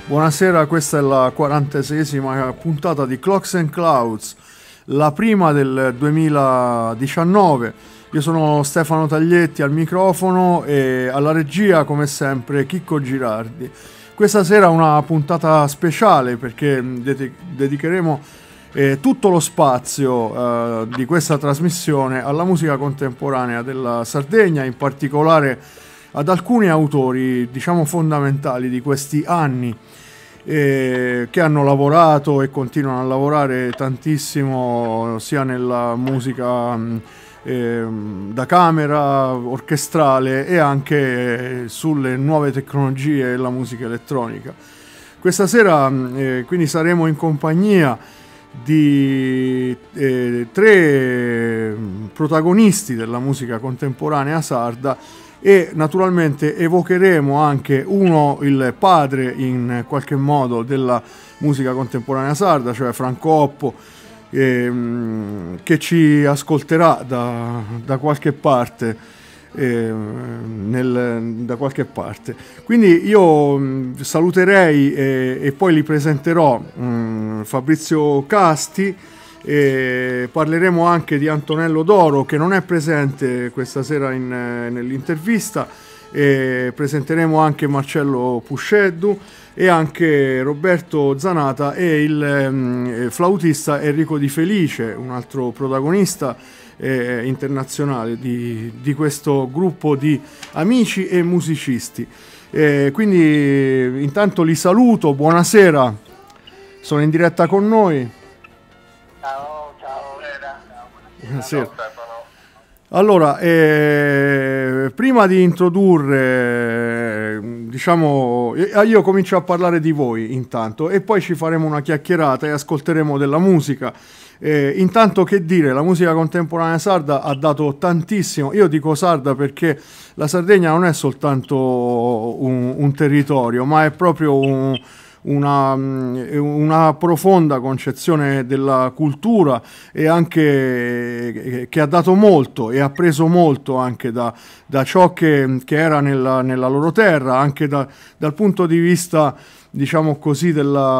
Buonasera, questa è la 46esima puntata di Clocks and Clouds, la prima del 2019. Io sono Stefano Taglietti al microfono e alla regia, come sempre, Chicco Girardi. Questa sera una puntata speciale perché dedicheremo tutto lo spazio di questa trasmissione alla musica contemporanea della Sardegna, in particolare ad alcuni autori, diciamo, fondamentali di questi anni, che hanno lavorato e continuano a lavorare tantissimo sia nella musica da camera, orchestrale e anche sulle nuove tecnologie e la musica elettronica. Questa sera quindi saremo in compagnia di tre protagonisti della musica contemporanea sarda e naturalmente evocheremo anche il padre in qualche modo della musica contemporanea sarda, cioè Franco Oppo, che ci ascolterà da qualche parte. Da qualche parte. Quindi io saluterei e poi li presenterò Fabrizio Casti. Parleremo anche di Antonello Doro, che non è presente questa sera nell'intervista. Presenteremo anche Marcello Pusceddu e anche Roberto Zanata e il flautista Enrico Di Felice, un altro protagonista internazionale di questo gruppo di amici e musicisti. Quindi intanto li saluto, buonasera, sono in diretta con noi. Ciao. Buonasera. Allora, prima di introdurre, diciamo, io comincio a parlare di voi intanto e poi ci faremo una chiacchierata e ascolteremo della musica. Intanto, che dire, la musica contemporanea sarda ha dato tantissimo. Io dico sarda perché la Sardegna non è soltanto un territorio, ma è proprio una profonda concezione della cultura e anche che ha dato molto e ha preso molto anche da ciò che era nella loro terra, anche dal punto di vista, diciamo così,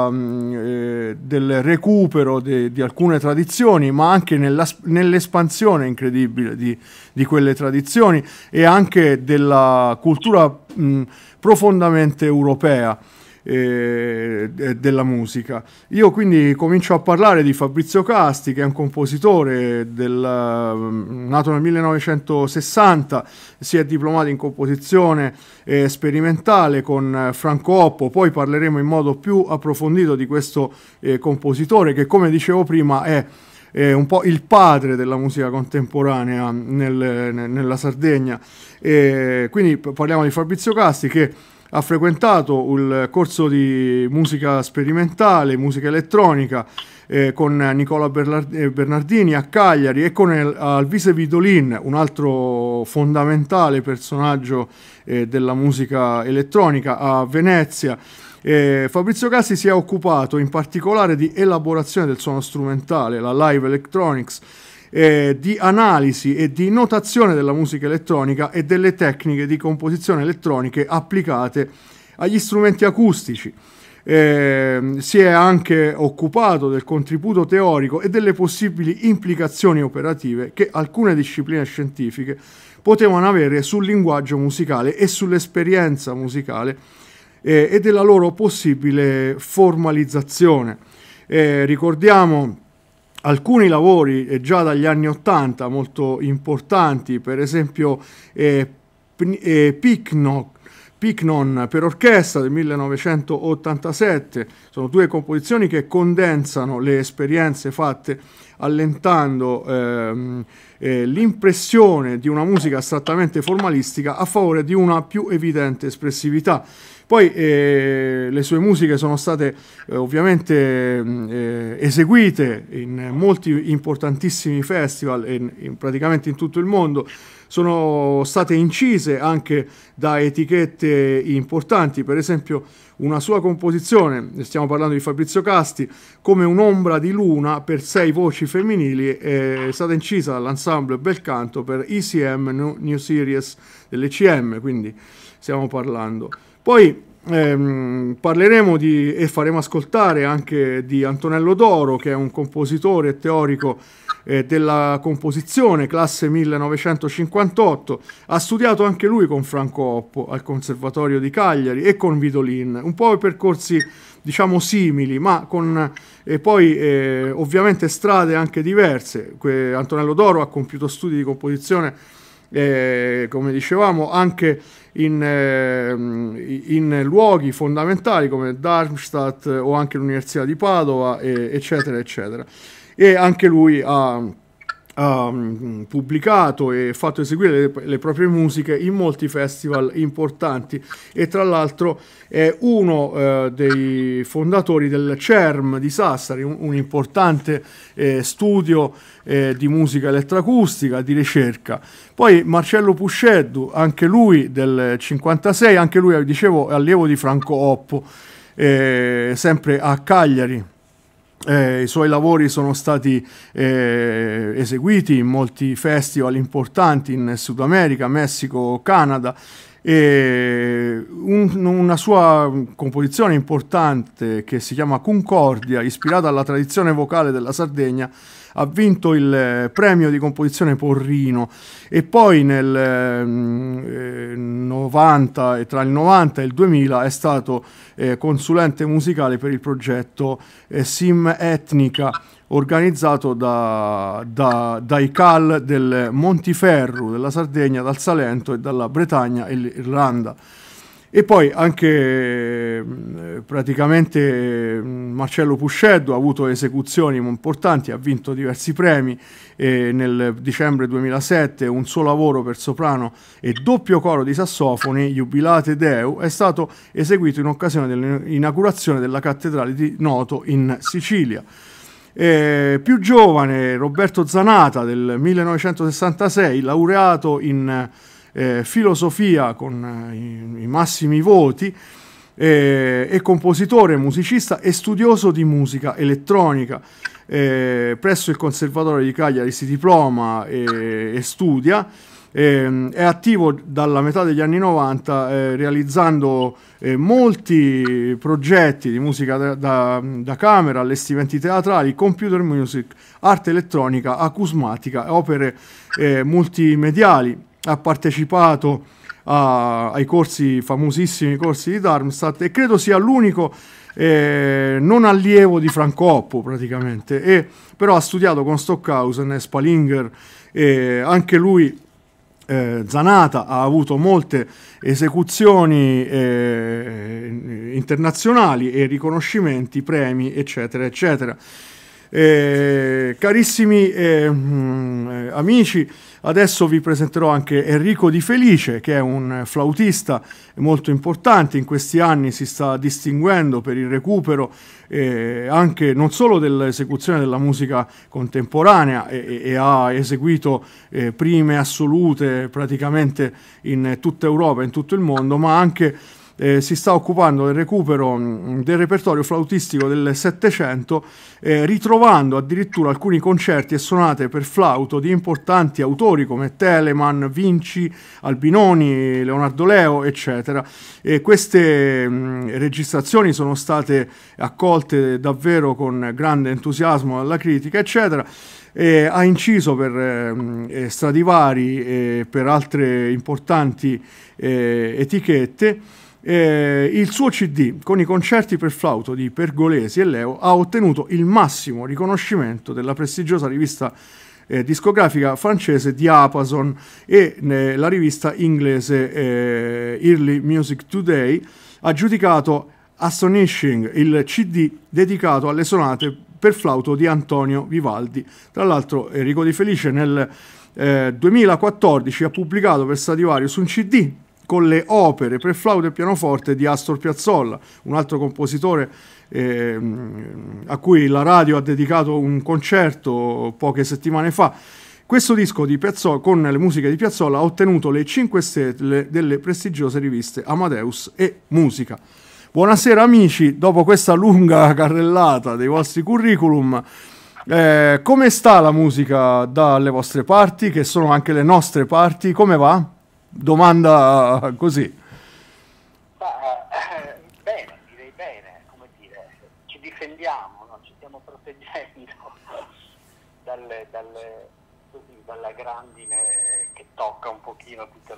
del recupero di alcune tradizioni, ma anche nell'espansione incredibile di quelle tradizioni e anche della cultura profondamente europea della musica. Io quindi comincio a parlare di Fabrizio Casti, che è un compositore nato nel 1960, si è diplomato in composizione sperimentale con Franco Oppo. Poi parleremo in modo più approfondito di questo compositore che, come dicevo prima, è un po' il padre della musica contemporanea nella Sardegna. Quindi parliamo di Fabrizio Casti, che ha frequentato il corso di musica sperimentale, musica elettronica con Nicola Bernardini a Cagliari e con Alvise Vidolin, un altro fondamentale personaggio della musica elettronica, a Venezia. Fabrizio Casti si è occupato in particolare di elaborazione del suono strumentale, la live electronics, di analisi e di notazione della musica elettronica e delle tecniche di composizione elettroniche applicate agli strumenti acustici. Si è anche occupato del contributo teorico e delle possibili implicazioni operative che alcune discipline scientifiche potevano avere sul linguaggio musicale e sull'esperienza musicale e della loro possibile formalizzazione. Ricordiamo alcuni lavori già dagli anni '80 molto importanti, per esempio Picnon per orchestra del 1987. Sono due composizioni che condensano le esperienze fatte allentando l'impressione di una musica astrattamente formalistica a favore di una più evidente espressività. Poi le sue musiche sono state ovviamente eseguite in molti importantissimi festival praticamente in tutto il mondo. Sono state incise anche da etichette importanti, per esempio una sua composizione, stiamo parlando di Fabrizio Casti, come un'ombra di luna per 6 voci femminili, è stata incisa dall'ensemble Belcanto per ECM New Series dell'ECM, quindi stiamo parlando. Poi Parleremo e faremo ascoltare anche di Antonello Doro, che è un compositore e teorico della composizione, classe 1958. Ha studiato anche lui con Franco Oppo al Conservatorio di Cagliari e con Vidolin, un po' i percorsi diciamo simili, ma con poi ovviamente strade anche diverse. Antonello Doro ha compiuto studi di composizione, come dicevamo, anche in luoghi fondamentali come Darmstadt o anche l'Università di Padova, eccetera, eccetera. E anche lui ha pubblicato e fatto eseguire le proprie musiche in molti festival importanti, e tra l'altro è uno dei fondatori del CERM di Sassari, un importante studio di musica elettroacustica, di ricerca. Poi Marcello Pusceddu, anche lui del 56, anche lui, dicevo, è allievo di Franco Oppo, sempre a Cagliari. I suoi lavori sono stati eseguiti in molti festival importanti in Sud America, Messico, Canada. Una sua composizione importante che si chiama Concordia, ispirata alla tradizione vocale della Sardegna, ha vinto il premio di composizione Porrino, e poi nel 90 e tra il 90 e il 2000 è stato consulente musicale per il progetto Sim Etnica, organizzato dai CAL del Montiferru, della Sardegna, dal Salento e dalla Bretagna e l'Irlanda. E poi anche praticamente Marcello Pusceddu ha avuto esecuzioni importanti, ha vinto diversi premi, nel dicembre 2007 un suo lavoro per soprano e doppio coro di sassofoni, Jubilate Deo, è stato eseguito in occasione dell'inaugurazione della cattedrale di Noto in Sicilia. Più giovane Roberto Zanata del 1966, laureato in filosofia con i massimi voti, è compositore, musicista e studioso di musica elettronica. Presso il Conservatorio di Cagliari si diploma e studia. È attivo dalla metà degli anni 90, realizzando molti progetti di musica da camera, allestimenti teatrali, computer music, arte elettronica, acusmatica, opere multimediali. Ha partecipato ai corsi, famosissimi corsi di Darmstadt, e credo sia l'unico non allievo di Franco Oppo praticamente, però ha studiato con Stockhausen e Spalinger, anche lui. Zanata ha avuto molte esecuzioni internazionali e riconoscimenti, premi, eccetera, eccetera. Carissimi amici, adesso vi presenterò anche Enrico Di Felice, che è un flautista molto importante. In questi anni si sta distinguendo per il recupero anche non solo dell'esecuzione della musica contemporanea, e ha eseguito prime assolute praticamente in tutta Europa e in tutto il mondo, ma anche si sta occupando del recupero del repertorio flautistico del Settecento, ritrovando addirittura alcuni concerti e sonate per flauto di importanti autori come Telemann, Vinci, Albinoni, Leonardo Leo, eccetera. E queste registrazioni sono state accolte davvero con grande entusiasmo dalla critica, eccetera. Ha inciso per Stradivari e per altre importanti etichette. Il suo CD con i concerti per flauto di Pergolesi e Leo ha ottenuto il massimo riconoscimento della prestigiosa rivista discografica francese Diapason e la rivista inglese Early Music Today ha giudicato Astonishing, il CD dedicato alle sonate per flauto di Antonio Vivaldi. Tra l'altro Enrico Di Felice nel 2014 ha pubblicato per Stradivarius un CD con le opere per flauto e pianoforte di Astor Piazzolla, un altro compositore a cui la radio ha dedicato un concerto poche settimane fa. Questo disco di Piazzolla, con le musiche di Piazzolla, ha ottenuto le 5 stelle delle prestigiose riviste Amadeus e Musica. Buonasera amici, dopo questa lunga carrellata dei vostri curriculum, come sta la musica dalle vostre parti, che sono anche le nostre parti? Come va? Domanda così. così, dalla grandine che tocca un pochino tutte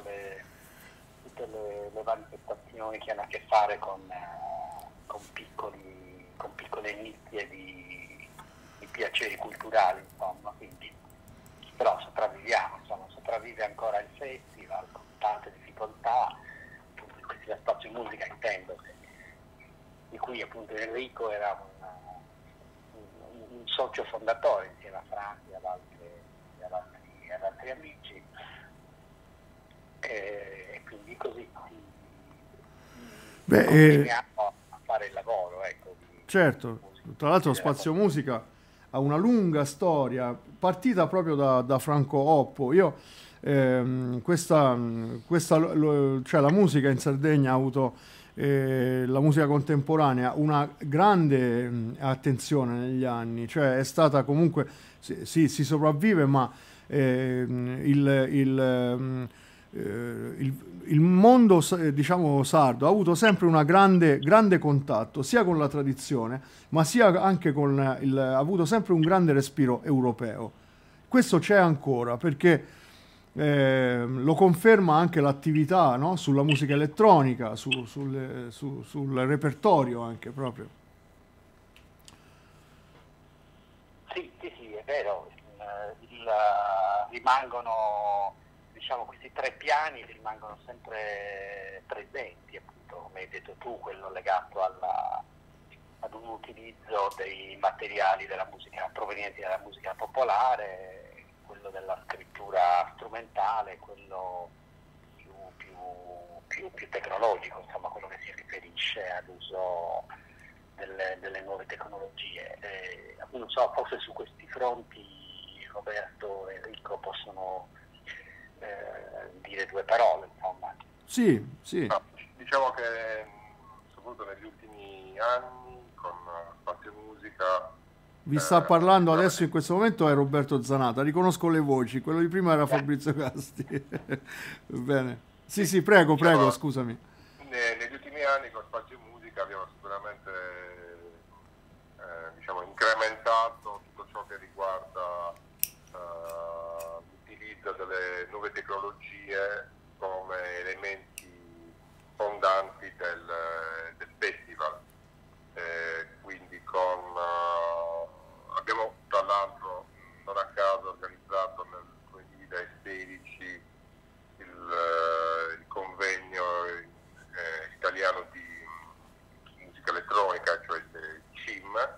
le manifestazioni che hanno a che fare con piccole nicchie di piaceri culturali, insomma, quindi però sopravviviamo, insomma, sopravvive ancora il festival con tante difficoltà, appunto in questi spazio musica intendo, di cui appunto Enrico era un socio fondatore insieme a Franchi e ad altri amici, e quindi così continuiamo a fare il lavoro, ecco, certo, tra l'altro Spazio Musica ha una lunga storia, partita proprio da Franco Oppo. Io cioè la musica in Sardegna ha avuto la musica contemporanea una grande attenzione negli anni, cioè è stata comunque sì, si sopravvive, ma il mondo diciamo sardo ha avuto sempre una grande contatto sia con la tradizione, ma sia anche ha avuto sempre un grande respiro europeo. Questo c'è ancora perché lo conferma anche l'attività, no? Sulla musica elettronica, sul repertorio anche proprio. Sì, è vero, rimangono, diciamo, questi tre piani rimangono sempre presenti, appunto, come hai detto tu, quello legato ad un utilizzo dei materiali della musica provenienti dalla musica popolare, quello della scrittura strumentale, quello più tecnologico, insomma, quello che si riferisce all'uso delle nuove tecnologie. Non so, forse su questi fronti Roberto e Enrico possono dire due parole, insomma. Sì. No, diciamo che soprattutto negli ultimi anni con Spazio Musica vi sta parlando adesso in questo momento è Roberto Zanata, riconosco le voci, quello di prima era Fabrizio Casti. Bene. Sì, prego, scusami. Negli ultimi anni con Spazio Musica abbiamo sicuramente diciamo, incrementato tutto ciò che riguarda l'utilizzo delle nuove tecnologie come elementi fondanti del festival. Quindi abbiamo tra l'altro non a caso organizzato nel 2016 il convegno italiano di musica elettronica, cioè il CIM,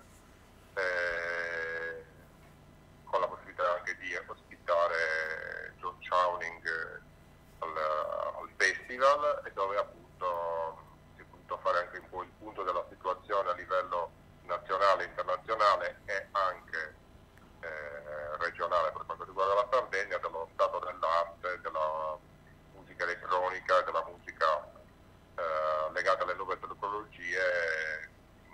con la possibilità anche di ospitare John Chowning al festival, e dove appunto si è potuto fare anche un po' il punto della situazione a livello nazionale, internazionale e anche regionale per quanto riguarda la Sardegna, dello stato dell'arte, della musica elettronica, della musica legata alle nuove tecnologie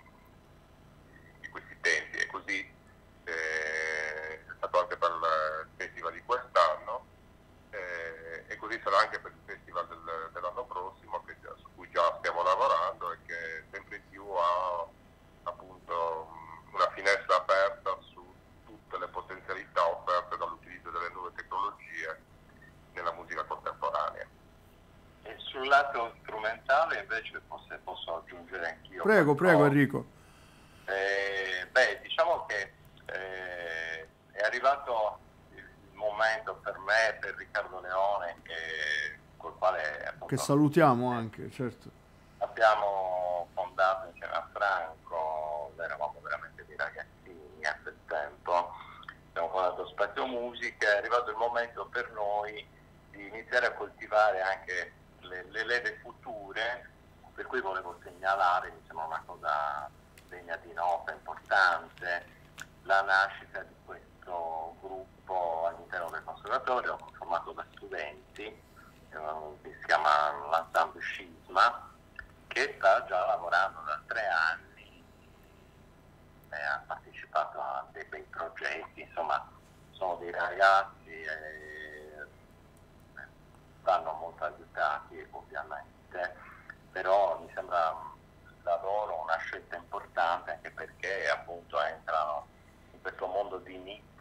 di questi tempi. E così è stato anche per il festival di quest'anno, e così sarà anche per il festival dell'anno prossimo, su cui già stiamo lavorando e che sempre più ha appunto una finestra aperta su tutte le potenzialità offerte dall'utilizzo delle nuove tecnologie nella musica contemporanea. E sul lato strumentale invece forse posso aggiungere anch'io. Prego Enrico. Diciamo che è arrivato il momento per me, per Riccardo Leone, col quale appunto, che salutiamo anche, certo. Abbiamo fondato insieme a Franco, eravamo veramente dei ragazzini a quel tempo, abbiamo fondato Spazio Musica. È arrivato il momento per noi di iniziare a coltivare anche le leve future, per cui volevo segnalare, mi sembra una cosa degna di nota, importante, la nascita di questo gruppo all'interno del conservatorio formato da studenti, che si chiama l'Ensemble Scisma, che sta già lavorando da 3 anni e ha partecipato a dei bei progetti, insomma sono dei ragazzi e vanno molto aiutati ovviamente, però mi sembra da loro una scelta importante, anche perché appunto entrano in questo mondo di nicchia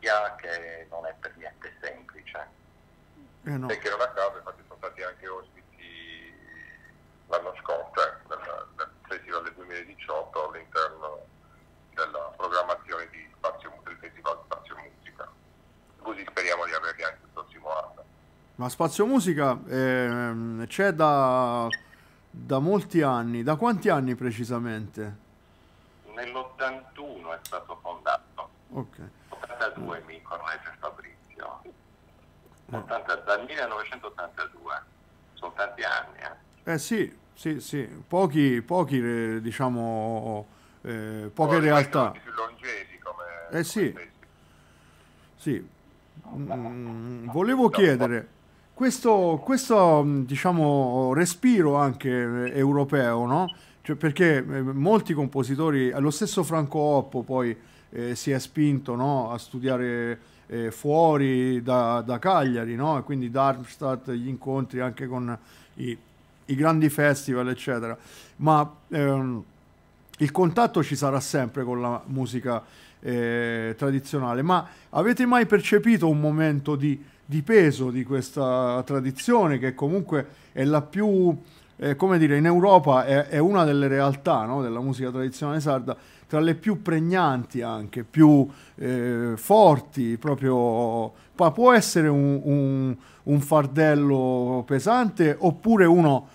famiglia che non è per niente semplice. No. E che non a caso infatti sono stati anche ospiti l'anno scorso, nel Festival del 2018 all'interno della programmazione del Festival Spazio Musica. Così speriamo di averli anche il prossimo anno. Ma Spazio Musica c'è da molti anni. Da quanti anni precisamente? Nell'81 è stato fondato. Ok. 82 mi corregge Fabrizio. Dal 1982. Sono tanti anni. Sì. Pochi diciamo, poche realtà. Più longevi come Sì. come Sì. Volevo chiedere, questo diciamo respiro anche europeo, no? Cioè, perché molti compositori, lo stesso Franco Oppo poi si è spinto, no, a studiare fuori da Cagliari, no? E quindi Darmstadt, gli incontri anche con i grandi festival, eccetera. Ma il contatto ci sarà sempre con la musica tradizionale. Ma avete mai percepito un momento di peso di questa tradizione, che comunque è la più, come dire, in Europa è una delle realtà, no, della musica tradizionale sarda, tra le più pregnanti, anche più forti, proprio può essere un fardello pesante, oppure uno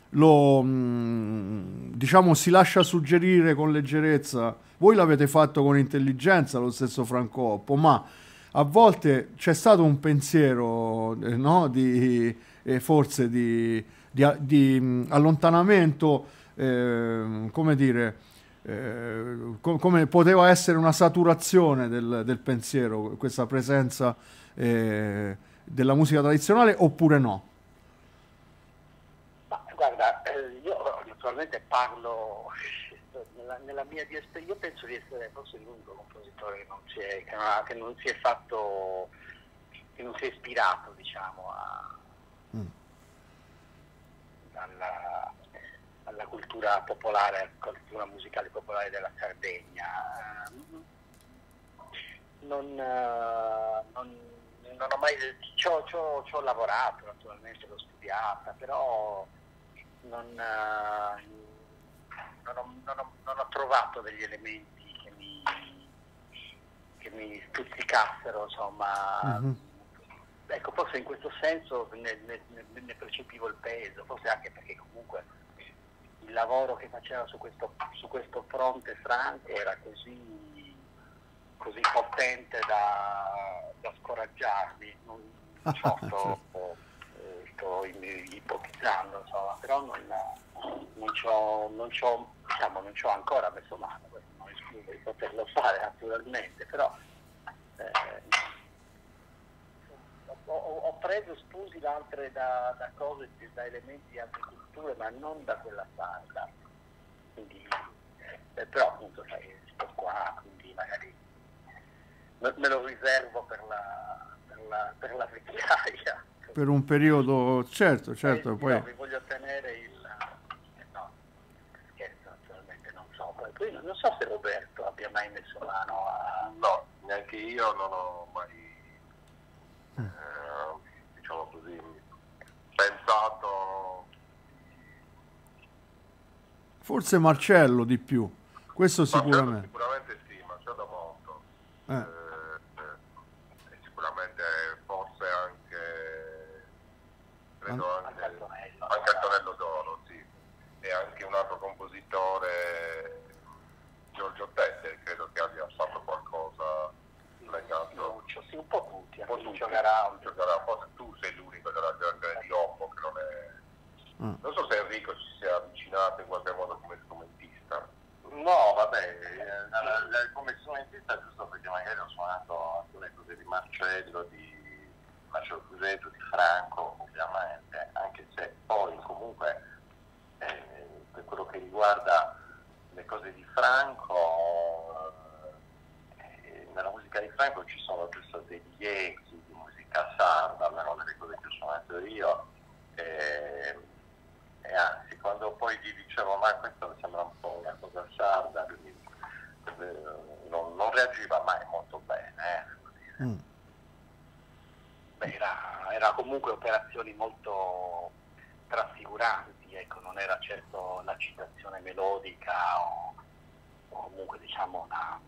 diciamo si lascia suggerire con leggerezza? Voi l'avete fatto con intelligenza, lo stesso Franco Oppo, ma a volte c'è stato un pensiero, no, forse di allontanamento, come dire, come poteva essere una saturazione del pensiero, questa presenza della musica tradizionale, oppure no? Ma guarda, io naturalmente parlo nella mia io penso di essere forse l'unico compositore che non si è fatto, che non si è ispirato, diciamo, alla cultura popolare, cultura musicale popolare della Sardegna. Non ho mai, ci ho lavorato, naturalmente l'ho studiata, però non ho trovato degli elementi che mi stuzzicassero, insomma. Mm-hmm. Ecco, forse in questo senso ne percepivo il peso, forse anche perché comunque il lavoro che faceva su questo fronte Franco era così potente da scoraggiarmi. Non so, sto ipotizzando, insomma, però non ci ho ancora messo mano, non escludo di poterlo fare naturalmente, però ho preso spunti da cose, da elementi di altre culture, ma non da quella sarda. Quindi, però appunto sai, sto qua, quindi magari me lo riservo per la vecchiaia. Per un periodo, certo, poi... No, vi voglio tenere no, scherzo, naturalmente non so. Poi non so se Roberto abbia mai messo mano a... No, neanche io non ho mai, diciamo così, pensato. Forse Marcello di più, questo sicuramente. Sicuramente sì, Marcello molto. Sicuramente forse anche, credo anche Antonello Doro, sì. E anche un altro compositore, Giorgio Tette, credo che abbia fatto qualcosa legato. Sì, un po' tutti, Lucio Garà, forse tu sei l'unico della generazione di Oppo che non è. Non so se Enrico ci sia avvicinato in qualche modo come strumentista. No, vabbè, come strumentista giusto perché magari ho suonato alcune cose di Marcello Fusetto, di Franco, ovviamente, anche se poi comunque per quello che riguarda le cose di Franco, nella musica di Franco ci sono giusto degli echi di musica sarda, almeno nelle cose che ho suonato io, e anzi quando poi gli dicevo ma questo mi sembra un po' una cosa sarda, lui non reagiva mai molto bene, era comunque operazioni molto rassicuranti, ecco, non era certo la citazione melodica o comunque diciamo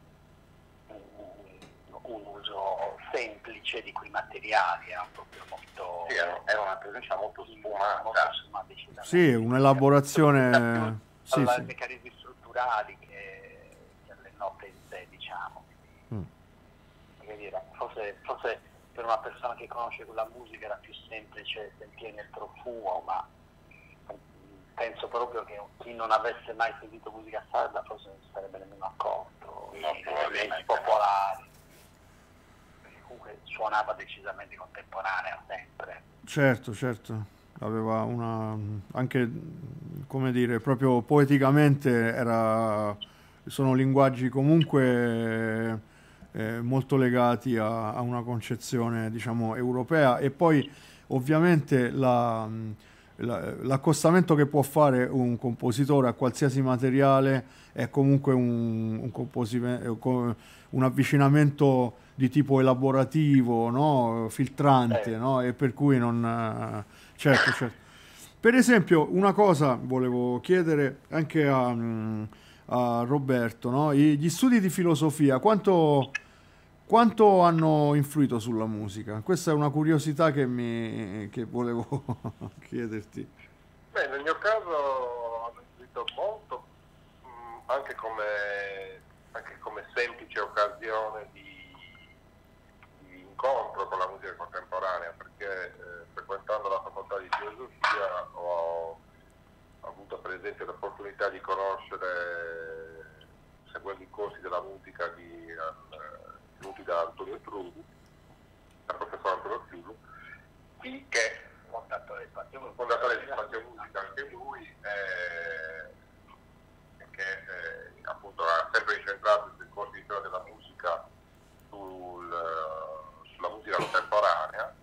un uso semplice di quei materiali, era proprio molto... Sì, era una presenza molto sfumata. Sì, un'elaborazione... Sì, ai meccanismi strutturali che alle note in sé, diciamo. Forse per una persona che conosce quella musica era più semplice sentire nel profumo, ma penso proprio che chi non avesse mai sentito musica sarda forse non si sarebbe nemmeno accorto, i popolari, perché comunque suonava decisamente contemporanea sempre. Certo, aveva anche, come dire, proprio poeticamente sono linguaggi comunque molto legati a una concezione, diciamo, europea, e poi ovviamente l'accostamento che può fare un compositore a qualsiasi materiale è comunque un avvicinamento di tipo elaborativo, no? Filtrante, no? E per cui non... certo. Per esempio, una cosa volevo chiedere anche a Roberto, no? Gli studi di filosofia, quanto hanno influito sulla musica? Questa è una curiosità che volevo chiederti. Beh, nel mio caso hanno influito molto, anche come semplice occasione di incontro con la musica contemporanea, perché frequentando la facoltà di filosofia ho avuto per esempio l'opportunità di conoscere, seguendo i corsi della musica tenuti da Antonio Trulli, dal professor Antonio Trulli, che fondatore di Spazio Musica anche lui, che appunto ha sempre incentrato il corso di storia della musica sulla musica contemporanea,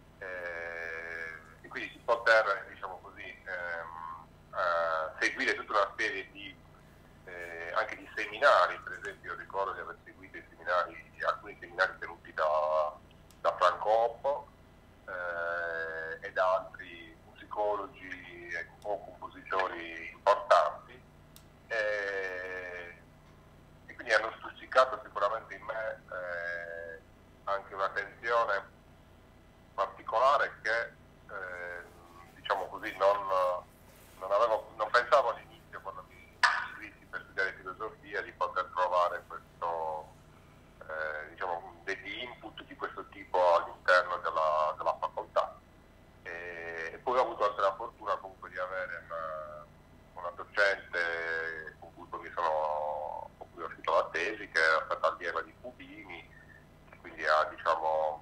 e quindi di poter, diciamo così, seguire tutta una serie anche di seminari. Per esempio ricordo di aver seguito alcuni seminari tenuti da Franco Oppo e da altri musicologi o compositori importanti, e quindi hanno stuzzicato sicuramente in me anche un'attenzione particolare che diciamo così non pensavo all'inizio, quando mi iscrissi per studiare filosofia, di poter trovare degli input di questo tipo all'interno della facoltà. E poi ho avuto anche la fortuna comunque di avere una docente con cui ho scritto la tesi, che è stata allieva di Pubini, che quindi ha, diciamo,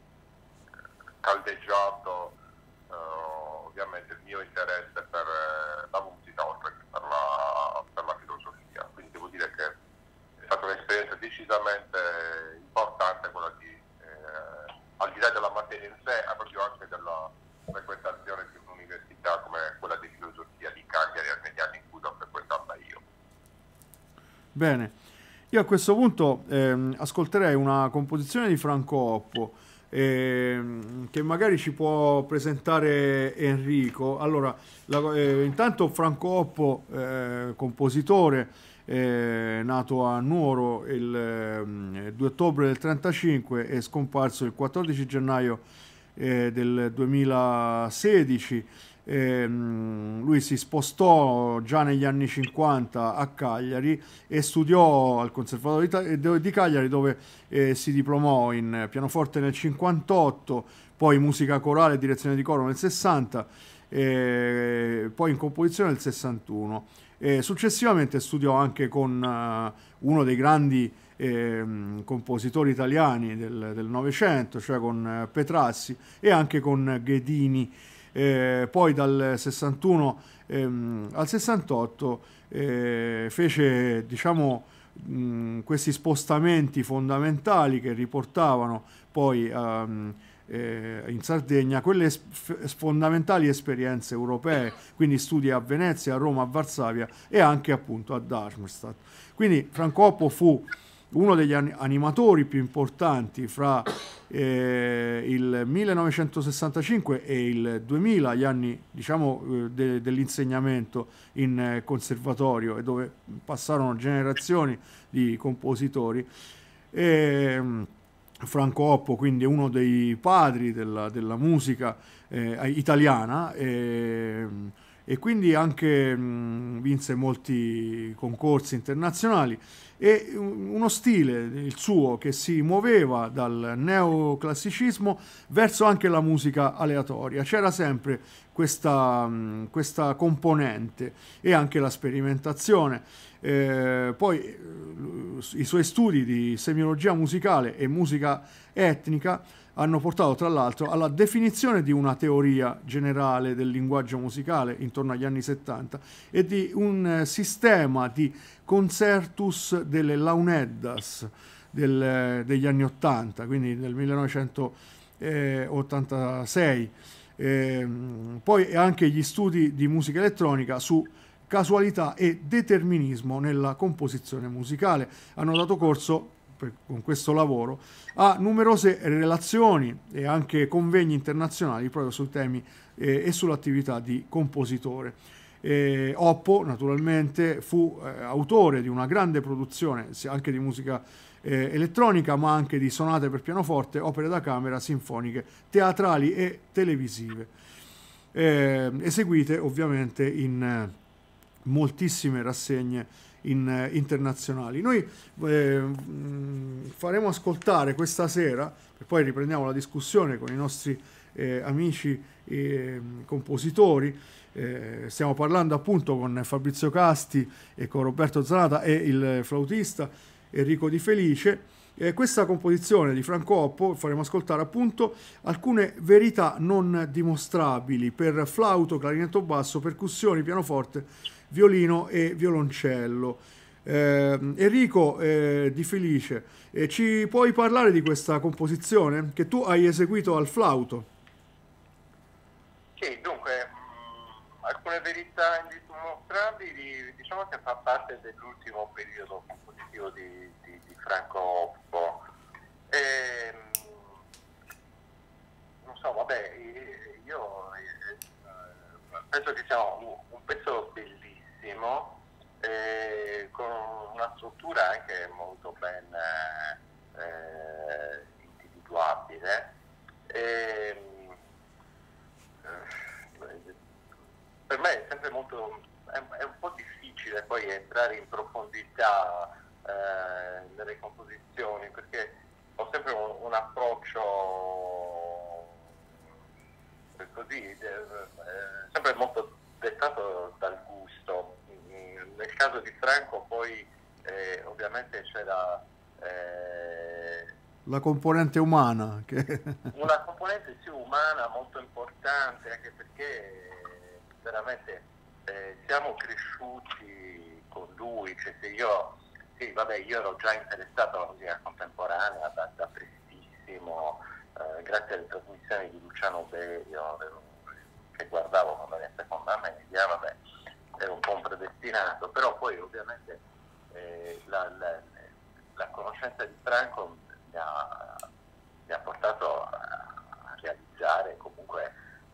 caldeggiato ovviamente il mio interesse per la musica, oltre che per la filosofia. Quindi devo dire che è stata un'esperienza decisamente importante quella al di là della materia in sé, proprio anche della frequentazione di un'università come quella di filosofia di Cagliari negli anni in cui l'ho frequentata io. Bene, io a questo punto ascolterei una composizione di Franco Oppo, che magari ci può presentare Enrico. Allora, intanto Franco Oppo, compositore, nato a Nuoro il 2 ottobre del 1935 e scomparso il 14 gennaio del 2016. Lui si spostò già negli anni 50 a Cagliari e studiò al Conservatorio di Cagliari, dove si diplomò in pianoforte nel 58, poi musica corale e direzione di coro nel 60, poi in composizione nel 61. Successivamente studiò anche con uno dei grandi compositori italiani del Novecento, cioè con Petrassi, e anche con Ghedini. Poi dal 61 al 68 fece, diciamo, questi spostamenti fondamentali che riportavano poi in Sardegna quelle fondamentali esperienze europee, quindi studi a Venezia, a Roma, a Varsavia e anche appunto a Darmstadt. Quindi Franco Oppo fu uno degli animatori più importanti fra il 1965 e il 2000, gli anni diciamo dell'insegnamento in conservatorio, e dove passarono generazioni di compositori. Franco Oppo, quindi è uno dei padri della musica italiana, e quindi anche vinse molti concorsi internazionali, e uno stile, il suo, che si muoveva dal neoclassicismo verso anche la musica aleatoria. C'era sempre questa componente, e anche la sperimentazione. Poi i suoi studi di semiologia musicale e musica etnica hanno portato tra l'altro alla definizione di una teoria generale del linguaggio musicale intorno agli anni 70 e di un sistema di concertus delle launeddas degli anni 80, quindi del 1986. Poi anche gli studi di musica elettronica su casualità e determinismo nella composizione musicale hanno dato corso, con questo lavoro, a numerose relazioni e anche convegni internazionali proprio sui temi e sull'attività di compositore. Oppo naturalmente fu autore di una grande produzione anche di musica elettronica, ma anche di sonate per pianoforte, opere da camera, sinfoniche, teatrali e televisive, eseguite ovviamente in moltissime rassegne internazionali. Noi faremo ascoltare questa sera, e poi riprendiamo la discussione con i nostri amici compositori. Stiamo parlando appunto con Fabrizio Casti e con Roberto Zanata e il flautista Enrico Di Felice. Questa composizione di Franco Oppo faremo ascoltare appunto alcune verità non dimostrabili per flauto, clarinetto basso, percussioni, pianoforte, violino e violoncello. Enrico Di Felice, ci puoi parlare di questa composizione che tu hai eseguito al flauto? Sì, dunque, alcune verità indimostrabili, diciamo che fa parte dell'ultimo periodo compositivo di Franco Oppo. Non so, vabbè, io penso che sia un pezzo bellissimo, con una struttura anche molto ben individuabile. Per me è sempre molto, è un po' difficile poi entrare in profondità nelle composizioni, perché ho sempre un approccio così, sempre molto dettato dal gusto. Nel caso di Franco poi ovviamente c'era la componente umana, una componente sì umana molto importante, anche perché veramente siamo cresciuti con lui, cioè io ero già interessato alla musica contemporanea da prestissimo, grazie alle trasmissioni di Luciano Berio che guardavo quando ero in seconda media, ero un po' un predestinato, però poi ovviamente la conoscenza di Franco mi ha portato a realizzare comunque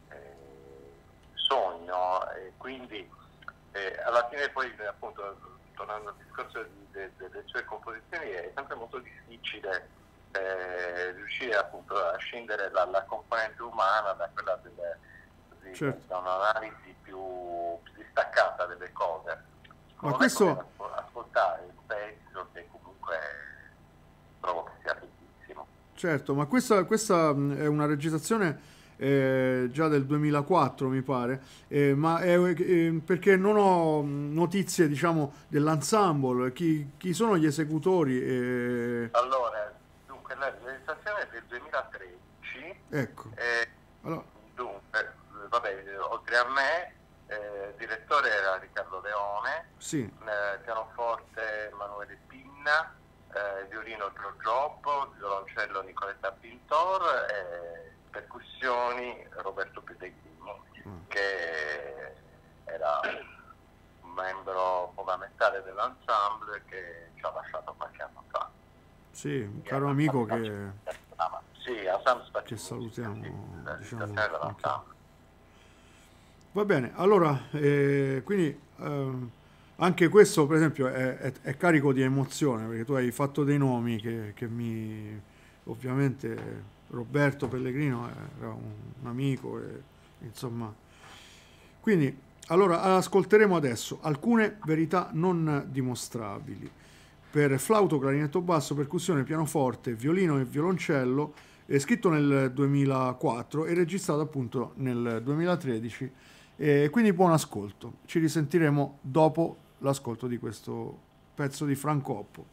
sogno, e quindi alla fine poi appunto, tornando al discorso delle sue composizioni, è sempre molto difficile riuscire appunto a scindere la componente umana da quella certo, da un'analisi più distaccata delle cose. Ma questo ascoltare il pezzo che comunque trovo che sia bellissimo. Certo, ma questa è una registrazione già del 2004 mi pare, ma perché non ho notizie, diciamo, dell'ensemble. Chi sono gli esecutori? Allora, dunque la registrazione è del 2013. Ecco. Allora. Dunque, oltre a me, il direttore era Riccardo Leone, sì. Pianoforte Emanuele Pinna, violino Giorgio Oppo, violoncello Nicoletta Pintor e percussioni Roberto Pellegrini, che era un membro fondamentale dell'ensemble che ci ha lasciato qualche anno fa. Sì, un caro amico Sì, a Sam che salutiamo, diciamo, anche. anche. Va bene, allora, quindi anche questo per esempio è carico di emozione, perché tu hai fatto dei nomi che mi, ovviamente Roberto Pellegrino era un amico, e, insomma. Quindi, allora, ascolteremo adesso alcune verità non dimostrabili per flauto, clarinetto basso, percussione, pianoforte, violino e violoncello, è scritto nel 2004 e registrato appunto nel 2013. Quindi buon ascolto. Ci risentiremo dopo l'ascolto di questo pezzo di Franco Oppo.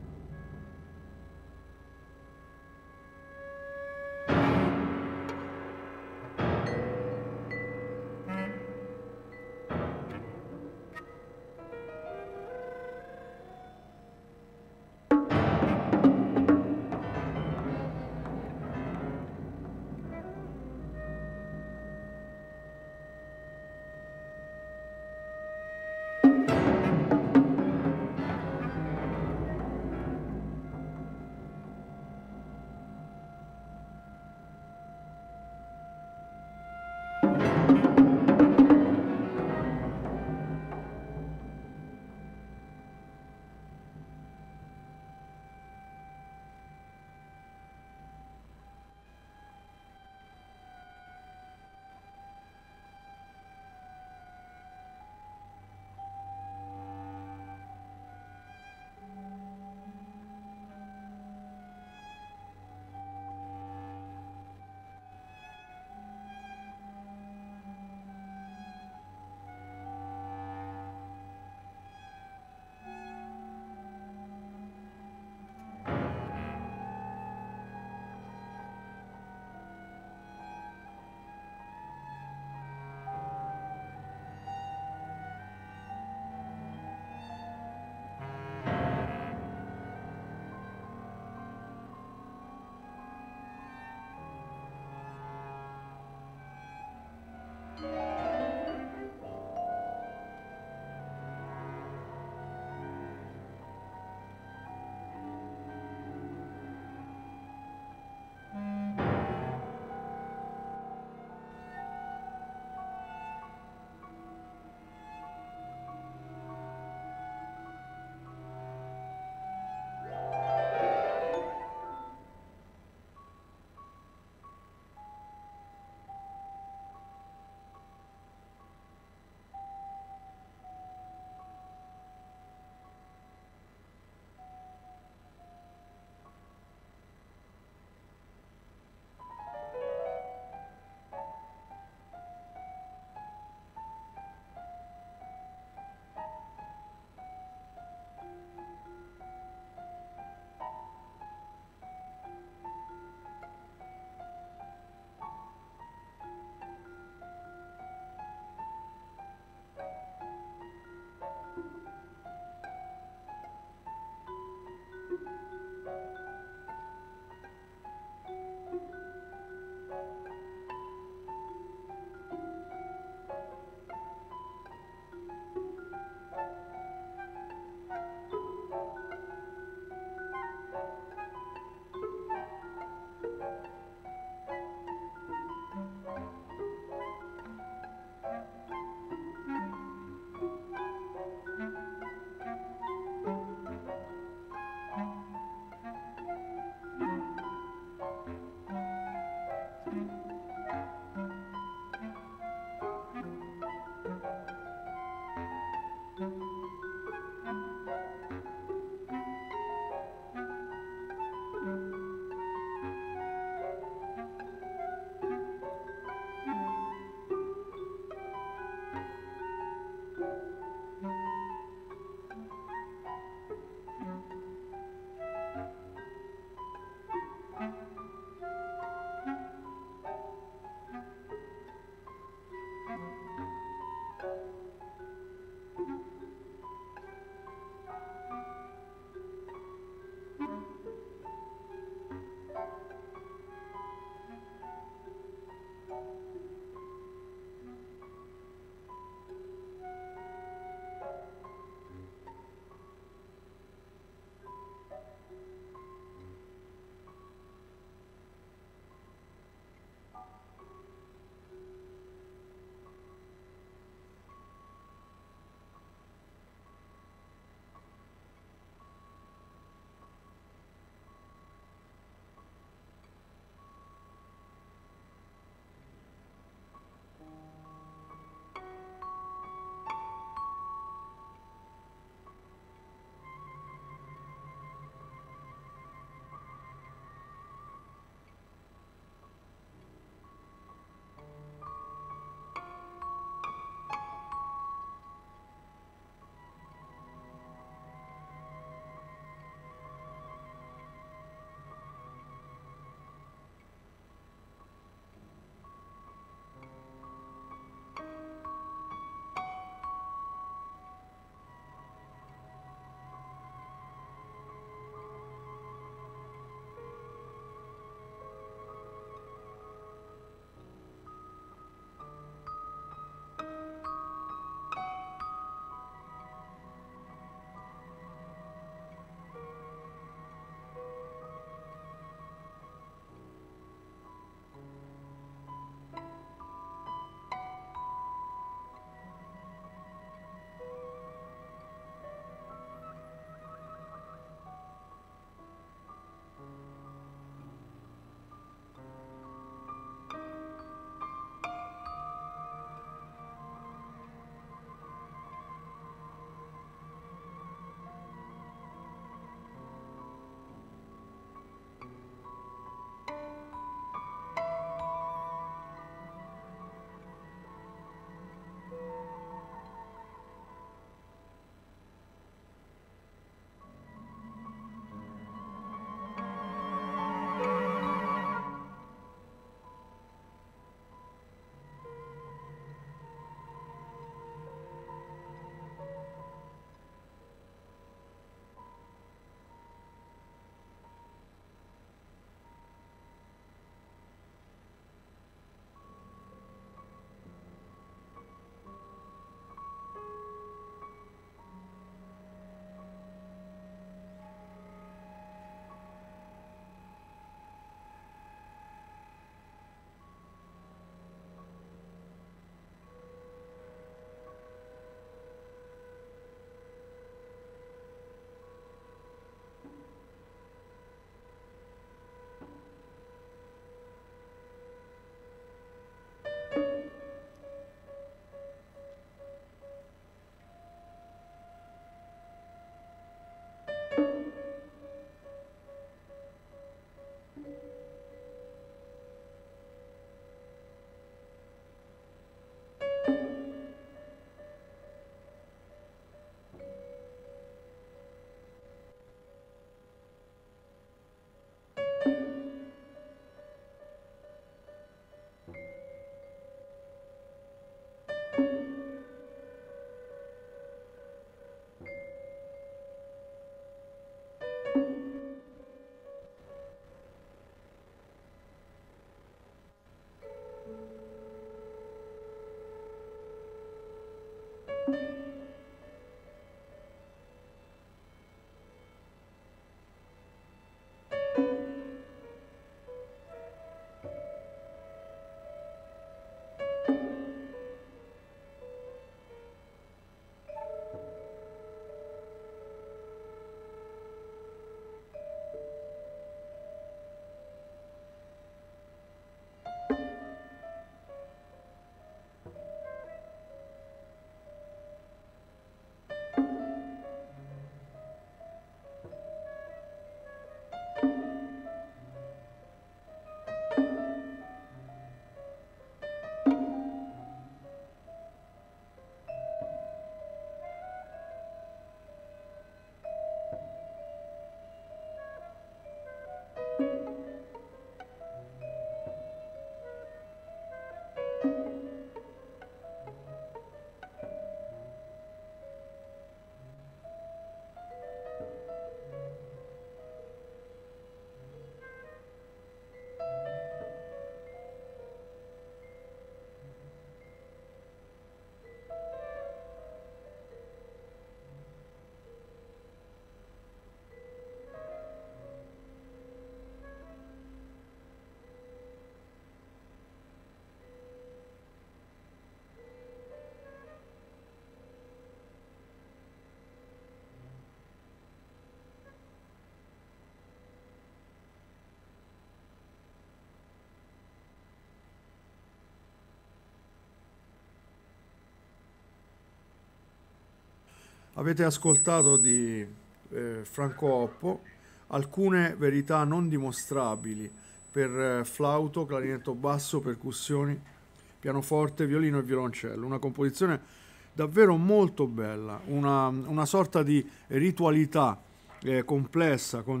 Avete ascoltato di Franco Oppo alcune verità non dimostrabili per flauto, clarinetto basso, percussioni, pianoforte, violino e violoncello. Una composizione davvero molto bella, una sorta di ritualità complessa con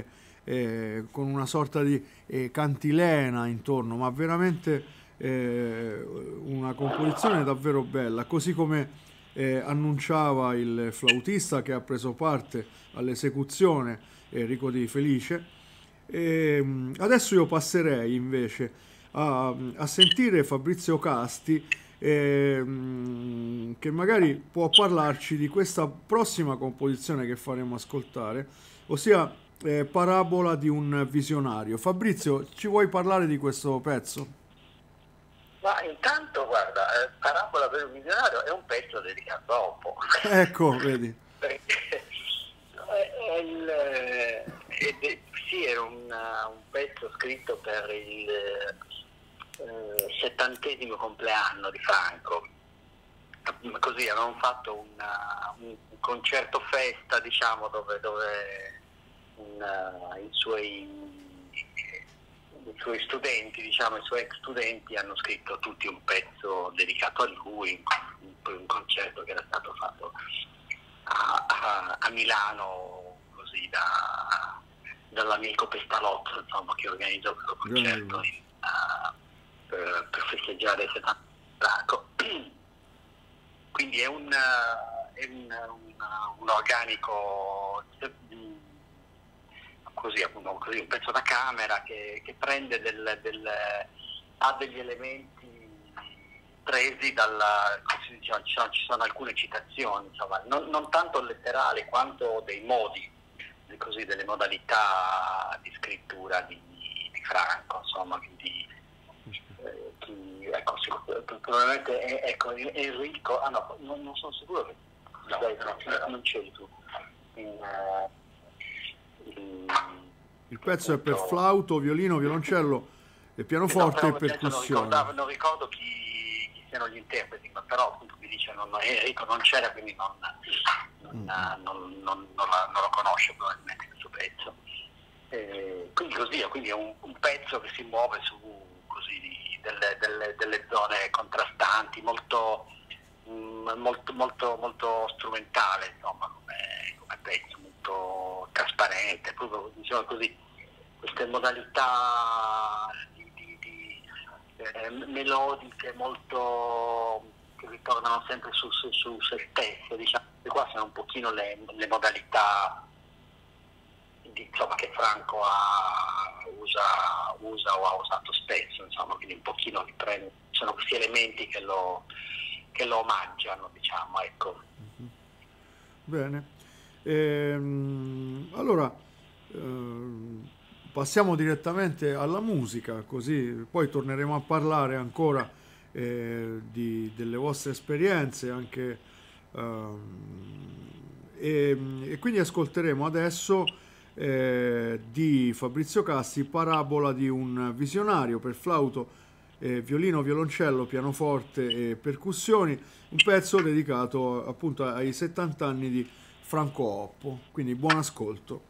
con una sorta di cantilena intorno, ma veramente una composizione davvero bella, così come annunciava il flautista che ha preso parte all'esecuzione, Enrico Di Felice. Adesso io passerei invece a sentire Fabrizio Casti, che magari può parlarci di questa prossima composizione che faremo ascoltare, ossia Parabola di un visionario. Fabrizio, ci vuoi parlare di questo pezzo? Ma intanto, guarda, Parabola per un visionario è un pezzo dedicato a Oppo. Ecco, vedi. Perché sì, era un pezzo scritto per il 70° compleanno di Franco. Così avevamo fatto un concerto festa, diciamo, dove i suoi studenti, diciamo, i suoi ex studenti hanno scritto tutti un pezzo dedicato a lui, un concerto che era stato fatto a Milano, così dall'amico Pestalozzo, insomma, che organizzò questo concerto per festeggiare il 70 anni. Quindi è un organico così, appunto, così, un pezzo da camera che prende ha degli elementi presi ci sono alcune citazioni, insomma, non tanto letterali quanto dei modi, così, delle modalità di scrittura di Franco, insomma, quindi ecco, probabilmente ecco, Enrico, non sono sicuro che non c'eri tu. Il pezzo è per flauto, violino, violoncello e pianoforte e percussione. Non ricordo chi siano gli interpreti, ma però appunto mi dice Enrico non c'era, quindi non lo conosce probabilmente questo pezzo. Quindi è un pezzo che si muove su così delle zone contrastanti, molto strumentale, insomma, come pezzo, molto trasparente, proprio, diciamo così, queste modalità melodiche molto che ritornano sempre su se stesse, diciamo, e qua sono un pochino le modalità insomma, che Franco usa o ha usato spesso, insomma, quindi un pochino sono questi elementi che lo che lo omaggiano, diciamo, ecco. Bene. Allora, passiamo direttamente alla musica, così poi torneremo a parlare ancora delle vostre esperienze anche, e quindi ascolteremo adesso di Fabrizio Cassi Parabola di un visionario per flauto, violino, violoncello, pianoforte e percussioni, un pezzo dedicato appunto ai 70 anni di Franco Oppo. Quindi buon ascolto.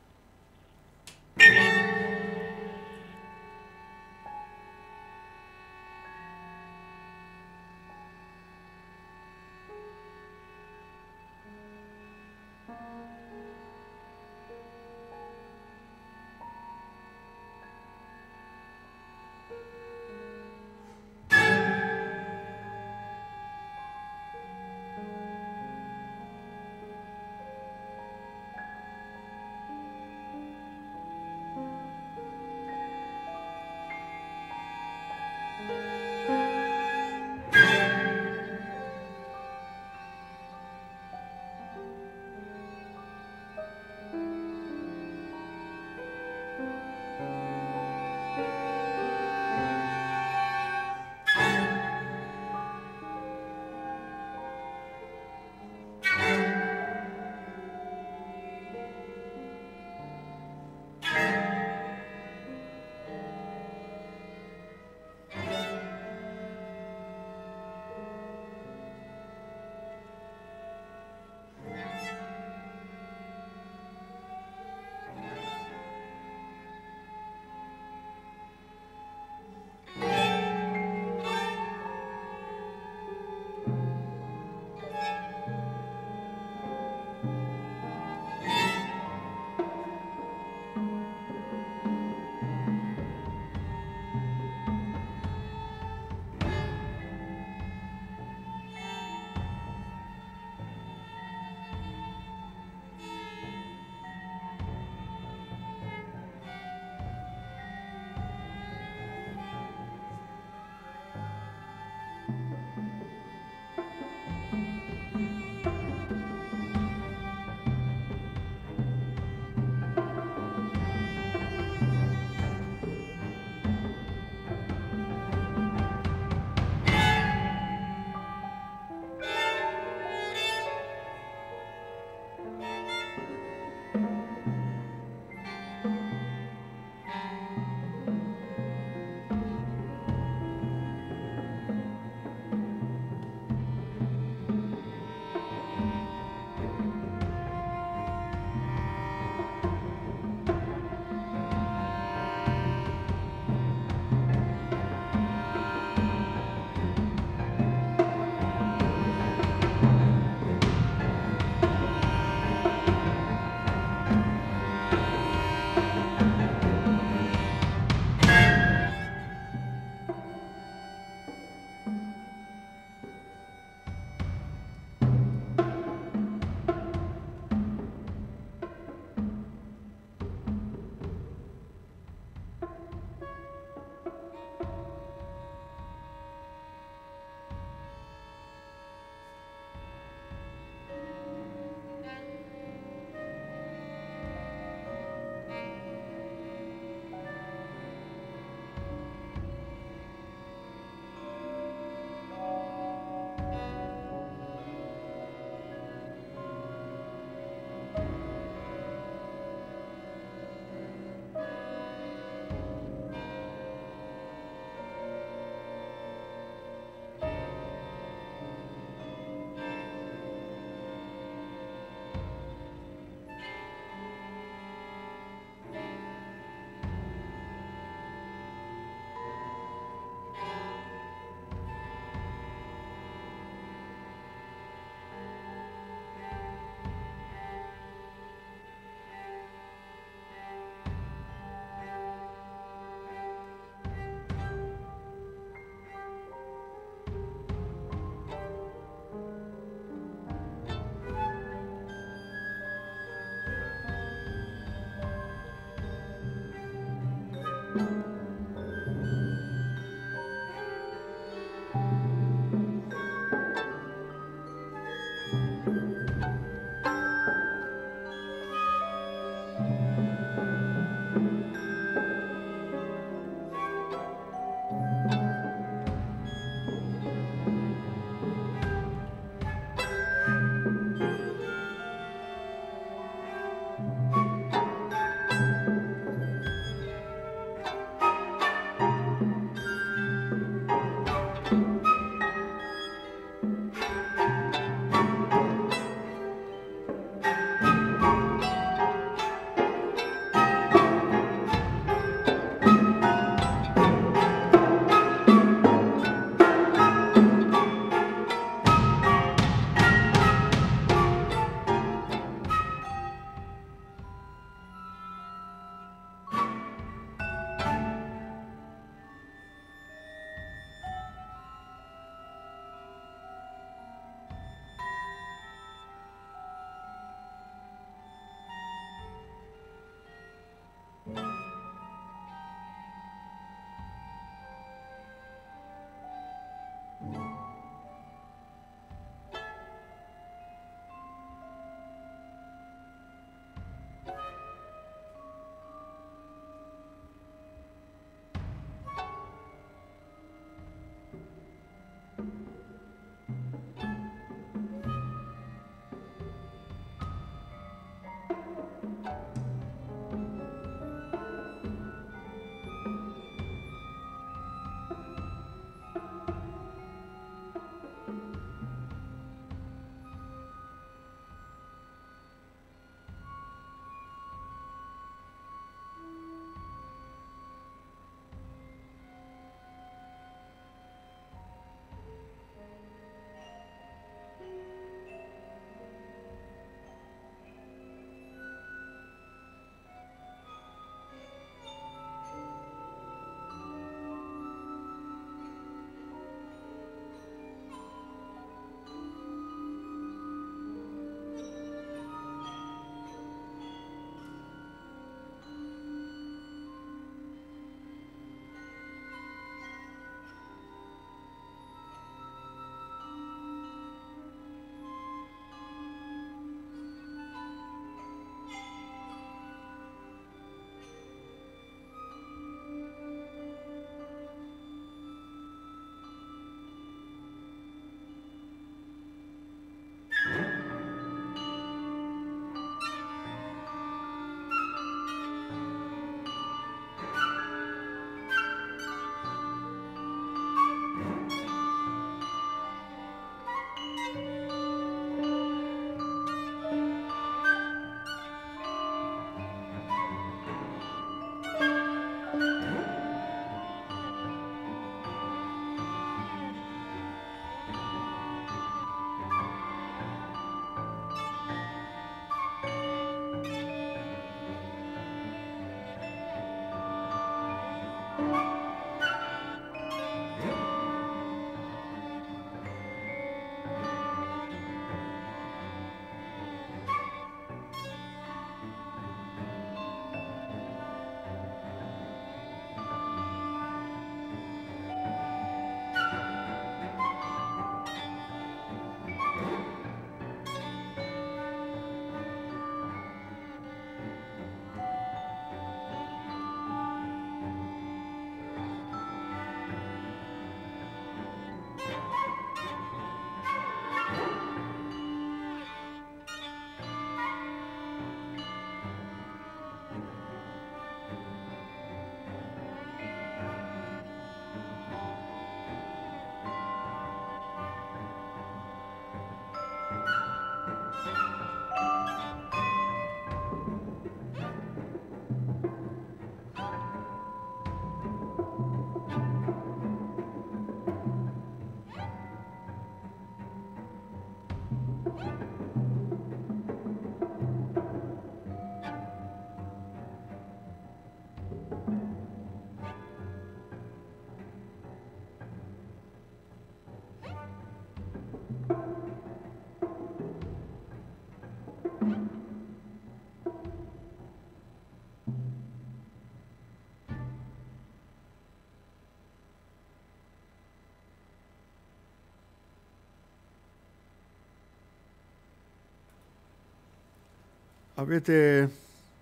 Avete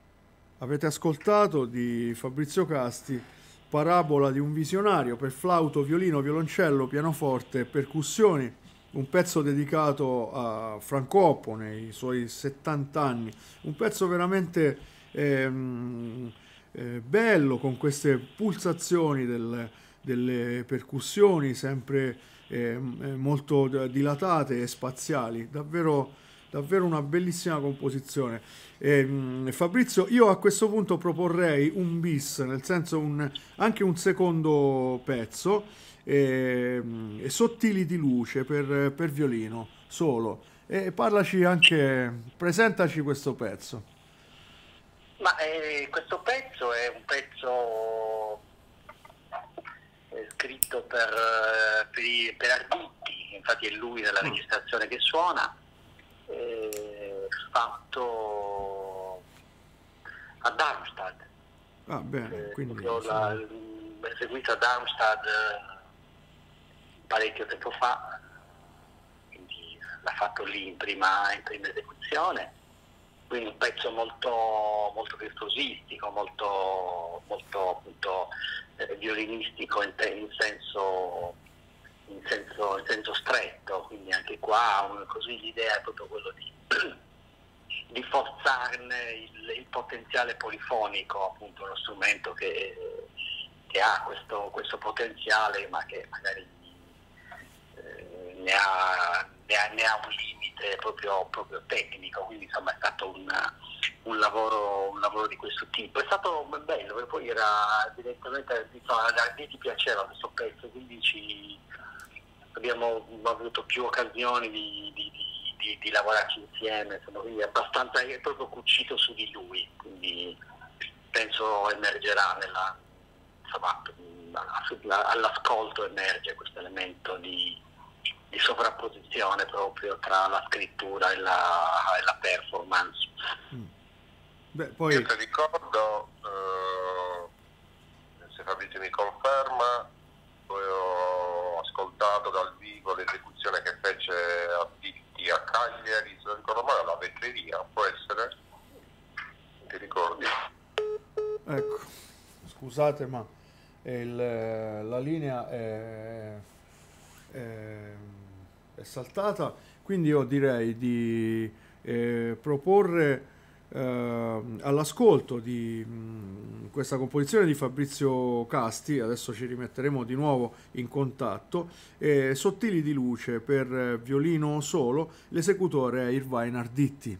ascoltato di Fabrizio Casti Parabola di un visionario per flauto, violino, violoncello, pianoforte e percussioni, un pezzo dedicato a Franco Oppo nei suoi 70 anni, un pezzo veramente bello, con queste pulsazioni delle percussioni sempre molto dilatate e spaziali, davvero, davvero una bellissima composizione. Fabrizio, io a questo punto proporrei un bis, nel senso anche un secondo pezzo, Sottili di luce per violino solo. E parlaci anche, presentaci questo pezzo. Ma questo pezzo è un pezzo scritto per Arditi, infatti è lui nella registrazione che suona, fatto a Darmstadt. Ah, bene, quindi eseguito a Darmstadt parecchio tempo fa, quindi l'ha fatto lì in prima esecuzione. Quindi un pezzo molto, molto virtuosistico, molto, molto appunto violinistico in senso stretto, quindi anche qua così l'idea è proprio quello di forzarne il potenziale polifonico, appunto uno strumento che ha questo potenziale, ma che magari ne ha un limite proprio tecnico, quindi insomma è stato un lavoro di questo tipo. È stato bello, perché poi era evidentemente, ad Arditi piaceva questo pezzo, quindi abbiamo avuto più occasioni di lavorarci insieme, insomma, quindi è proprio cucito su di lui, quindi penso emergerà all'ascolto emerge questo elemento di sovrapposizione proprio tra la scrittura e la performance. Beh, poi... Io ti ricordo, se Fabrizio mi conferma, poi ho ascoltato dal vivo l'esecuzione che fece a Pitti a Cagliari, se non ricordo male, alla vetreria, può essere? Ti ricordi? Ecco, scusate, ma la linea è saltata, quindi io direi di proporre all'ascolto di questa composizione di Fabrizio Casti. Adesso ci rimetteremo di nuovo in contatto. Sottili di luce per violino solo, l'esecutore è Irvine Arditi.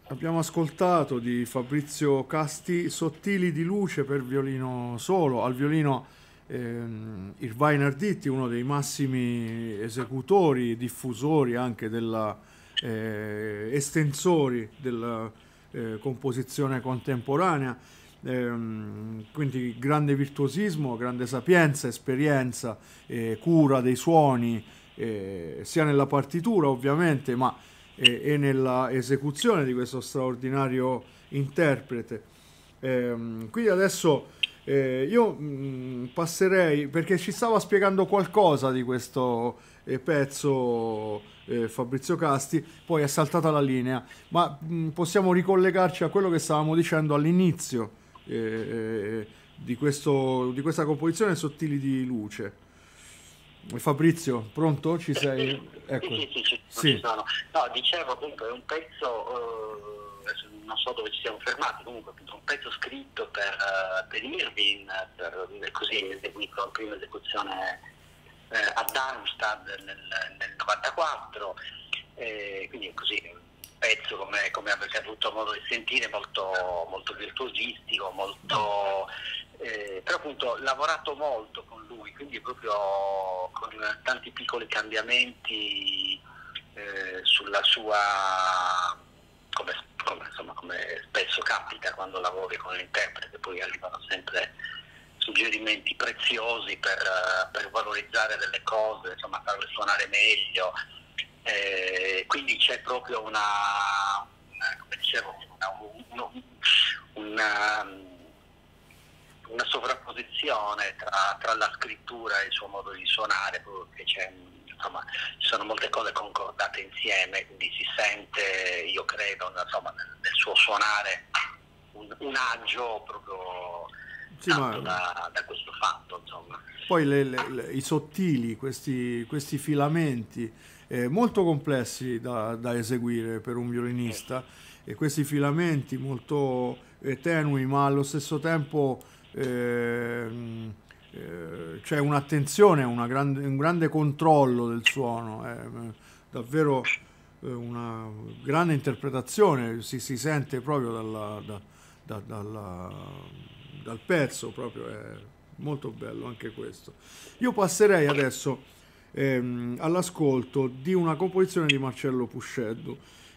Abbiamo ascoltato di Fabrizio Casti Sottili di luce per violino solo, al violino Irvine Arditi, uno dei massimi esecutori, diffusori anche della estensori della composizione contemporanea, quindi grande virtuosismo, grande sapienza, esperienza, cura dei suoni, sia nella partitura ovviamente, ma e nella esecuzione di questo straordinario interprete. Quindi adesso io passerei, perché ci stava spiegando qualcosa di questo pezzo Fabrizio Casti, poi è saltata la linea, ma possiamo ricollegarci a quello che stavamo dicendo all'inizio di questa composizione Sottili di luce. Fabrizio, pronto? Ci sei? Ecco. Ci sono. No, dicevo comunque è un pezzo, adesso non so dove ci siamo fermati, comunque è un pezzo scritto per Irving, così eseguito la prima esecuzione a Darmstadt nel 94, quindi così un pezzo come avete avuto modo di sentire molto virtuosistico, molto però appunto lavorato molto con lui, quindi proprio con tanti piccoli cambiamenti sulla sua, come spesso capita quando lavori con l'interprete, poi arrivano sempre suggerimenti preziosi per valorizzare delle cose, insomma farle suonare meglio, quindi c'è proprio come dicevo, una sovrapposizione tra la scrittura e il suo modo di suonare, perché insomma, ci sono molte cose concordate insieme, quindi si sente, io credo, insomma, nel suo suonare un agio proprio dato da questo fatto, insomma. Poi i sottili, questi filamenti molto complessi da eseguire per un violinista, e questi filamenti molto tenui, ma allo stesso tempo c'è un'attenzione, un grande controllo del suono, davvero una grande interpretazione, si sente proprio dal pezzo, proprio è molto bello anche questo. Io passerei adesso all'ascolto di una composizione di Marcello Pusceddu.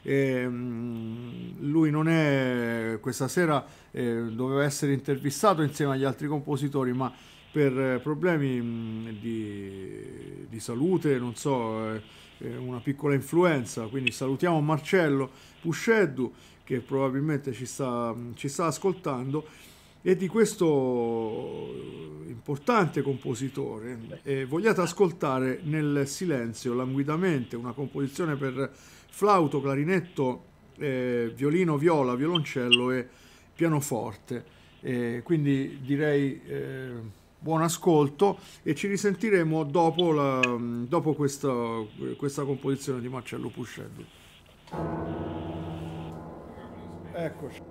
Lui non è, questa sera doveva essere intervistato insieme agli altri compositori, ma per problemi di salute, non so, una piccola influenza, quindi salutiamo Marcello Pusceddu che probabilmente ci sta ascoltando, e di questo importante compositore vogliate ascoltare Nel silenzio languidamente, una composizione per flauto, clarinetto, violino, viola, violoncello e pianoforte. Quindi direi buon ascolto e ci risentiremo dopo questa composizione di Marcello Pusceddu. Eccoci.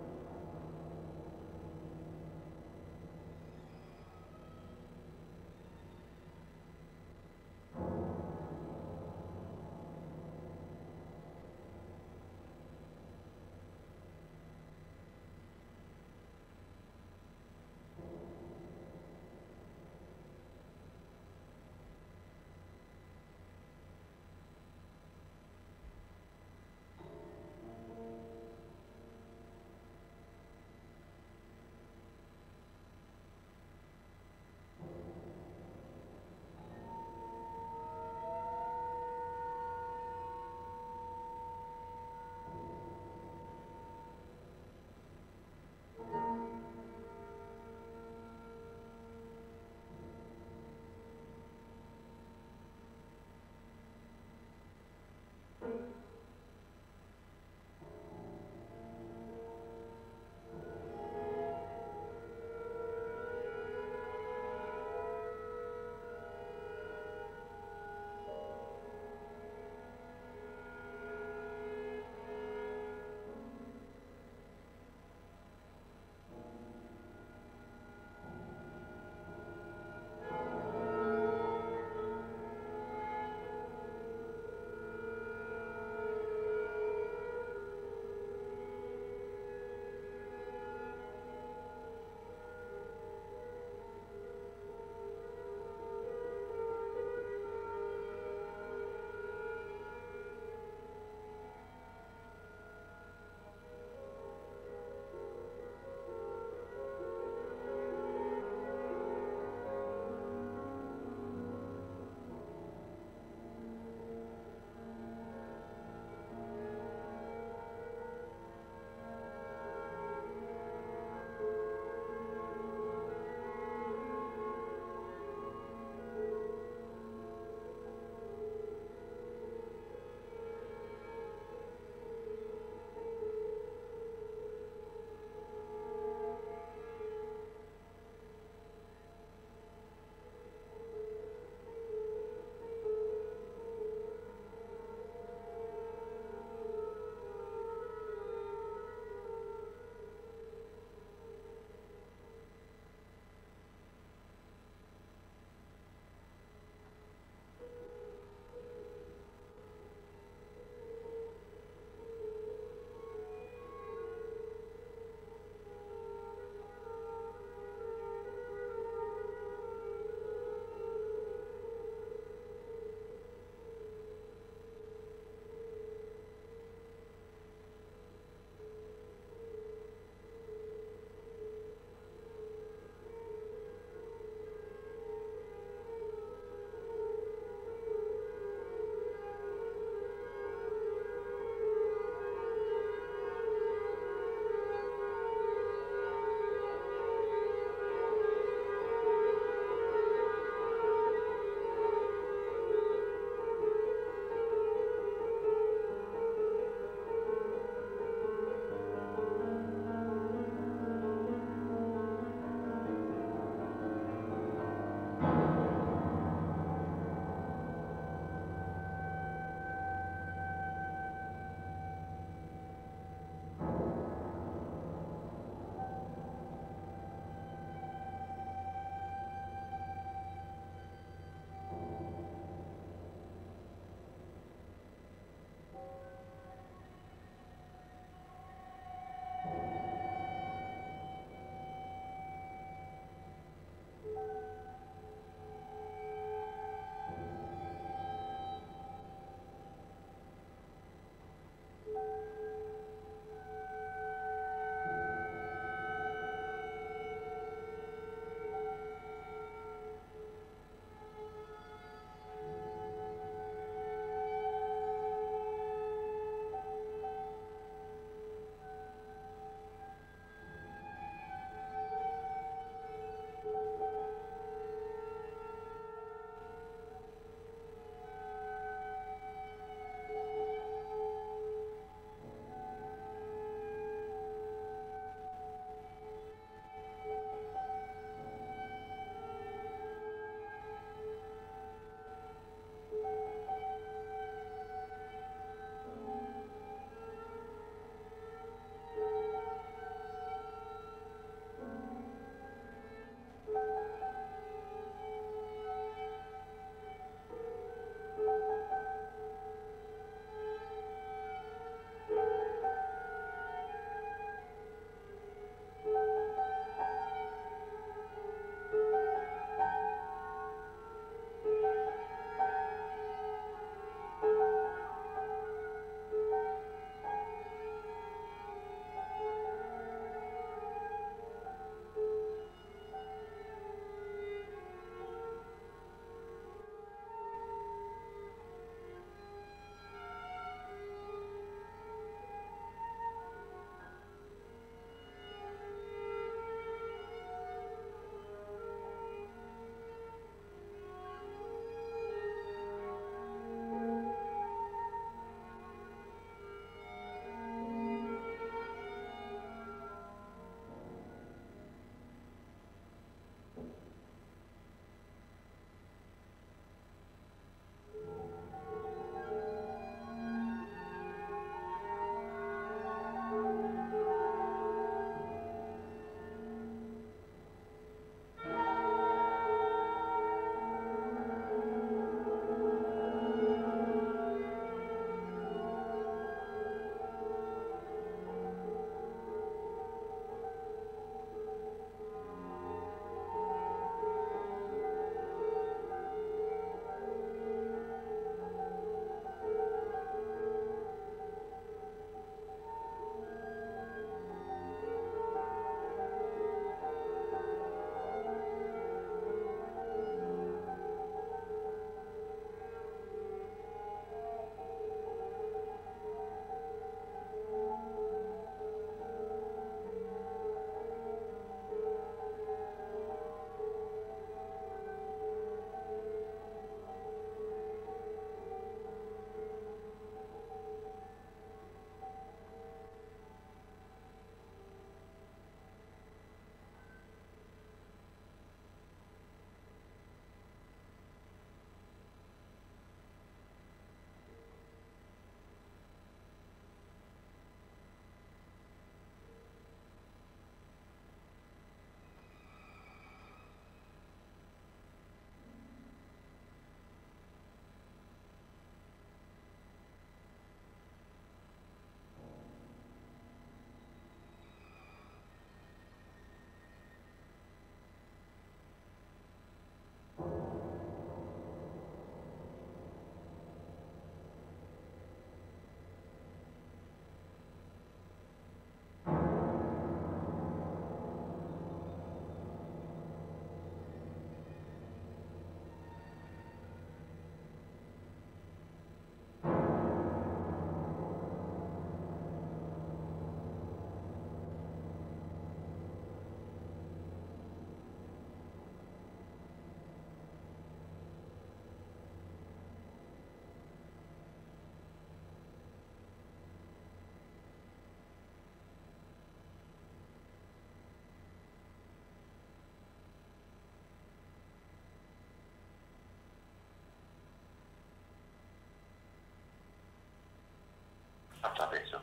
Faccio adesso.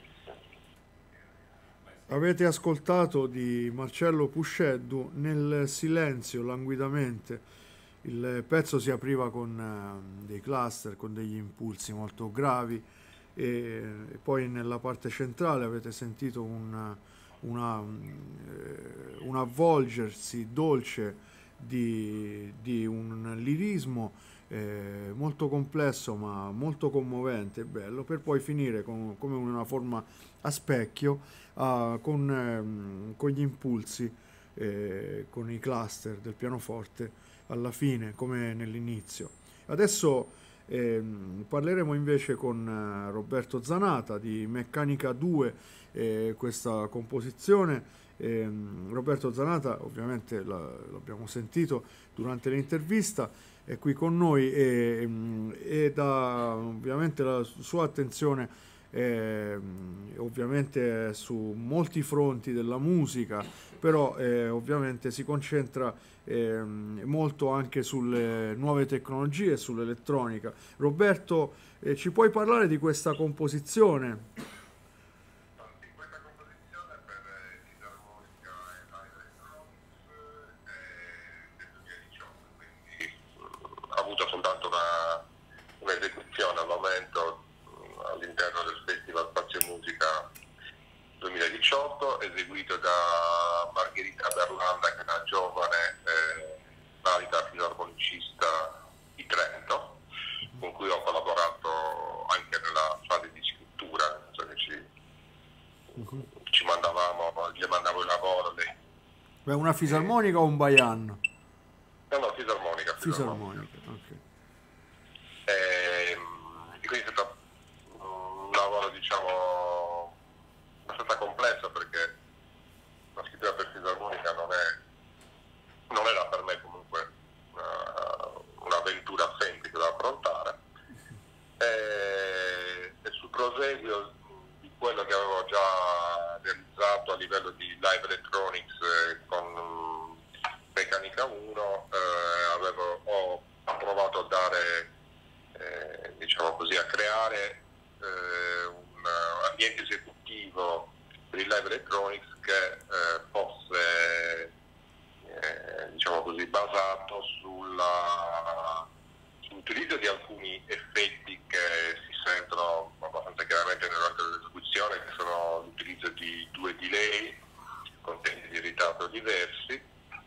Avete ascoltato di Marcello Pusceddu Nel silenzio, languidamente. Il pezzo si apriva con dei cluster, con degli impulsi molto gravi e poi nella parte centrale avete sentito un avvolgersi dolce di un lirismo molto complesso ma molto commovente e bello, per poi finire come una forma a specchio con gli impulsi, con i cluster del pianoforte alla fine come nell'inizio. Adesso parleremo invece con Roberto Zanata di Meccanica 2, questa composizione. Roberto Zanata ovviamente l'abbiamo sentito durante l'intervista, è qui con noi e ovviamente la sua attenzione ovviamente su molti fronti della musica, però ovviamente si concentra molto anche sulle nuove tecnologie e sull'elettronica. Roberto, ci puoi parlare di questa composizione? Di questa composizione per fisarmonica e live electronics del 2018, quindi ha avuto soltanto un'esecuzione al momento all'interno del Festival Spazio Musica 2018, eseguito da Margherita Berlanda, che è una giovane valida fisarmonicista di Trento, con cui ho collaborato anche nella fase di scrittura, cioè che ci mandavamo, gli mandavo il lavoro. Lei Beh, una fisarmonica o un baian? no, fisarmonica. Fisarmonica, ok. Quindi è stato un lavoro, diciamo, abbastanza complesso, perché la scrittura per fisarmonica non era per me comunque un'avventura semplice da affrontare, e sul proseguio di quello che avevo già realizzato a livello di live electronics con Meccanica 1, ho provato a dare, diciamo così, a creare un ambiente esecutivo per il live electronics che fosse diciamo così, basato sull'utilizzo di alcuni effetti che si sentono abbastanza chiaramente durante l'esecuzione, che sono l'utilizzo di 2 delay con tempi di ritardo diversi,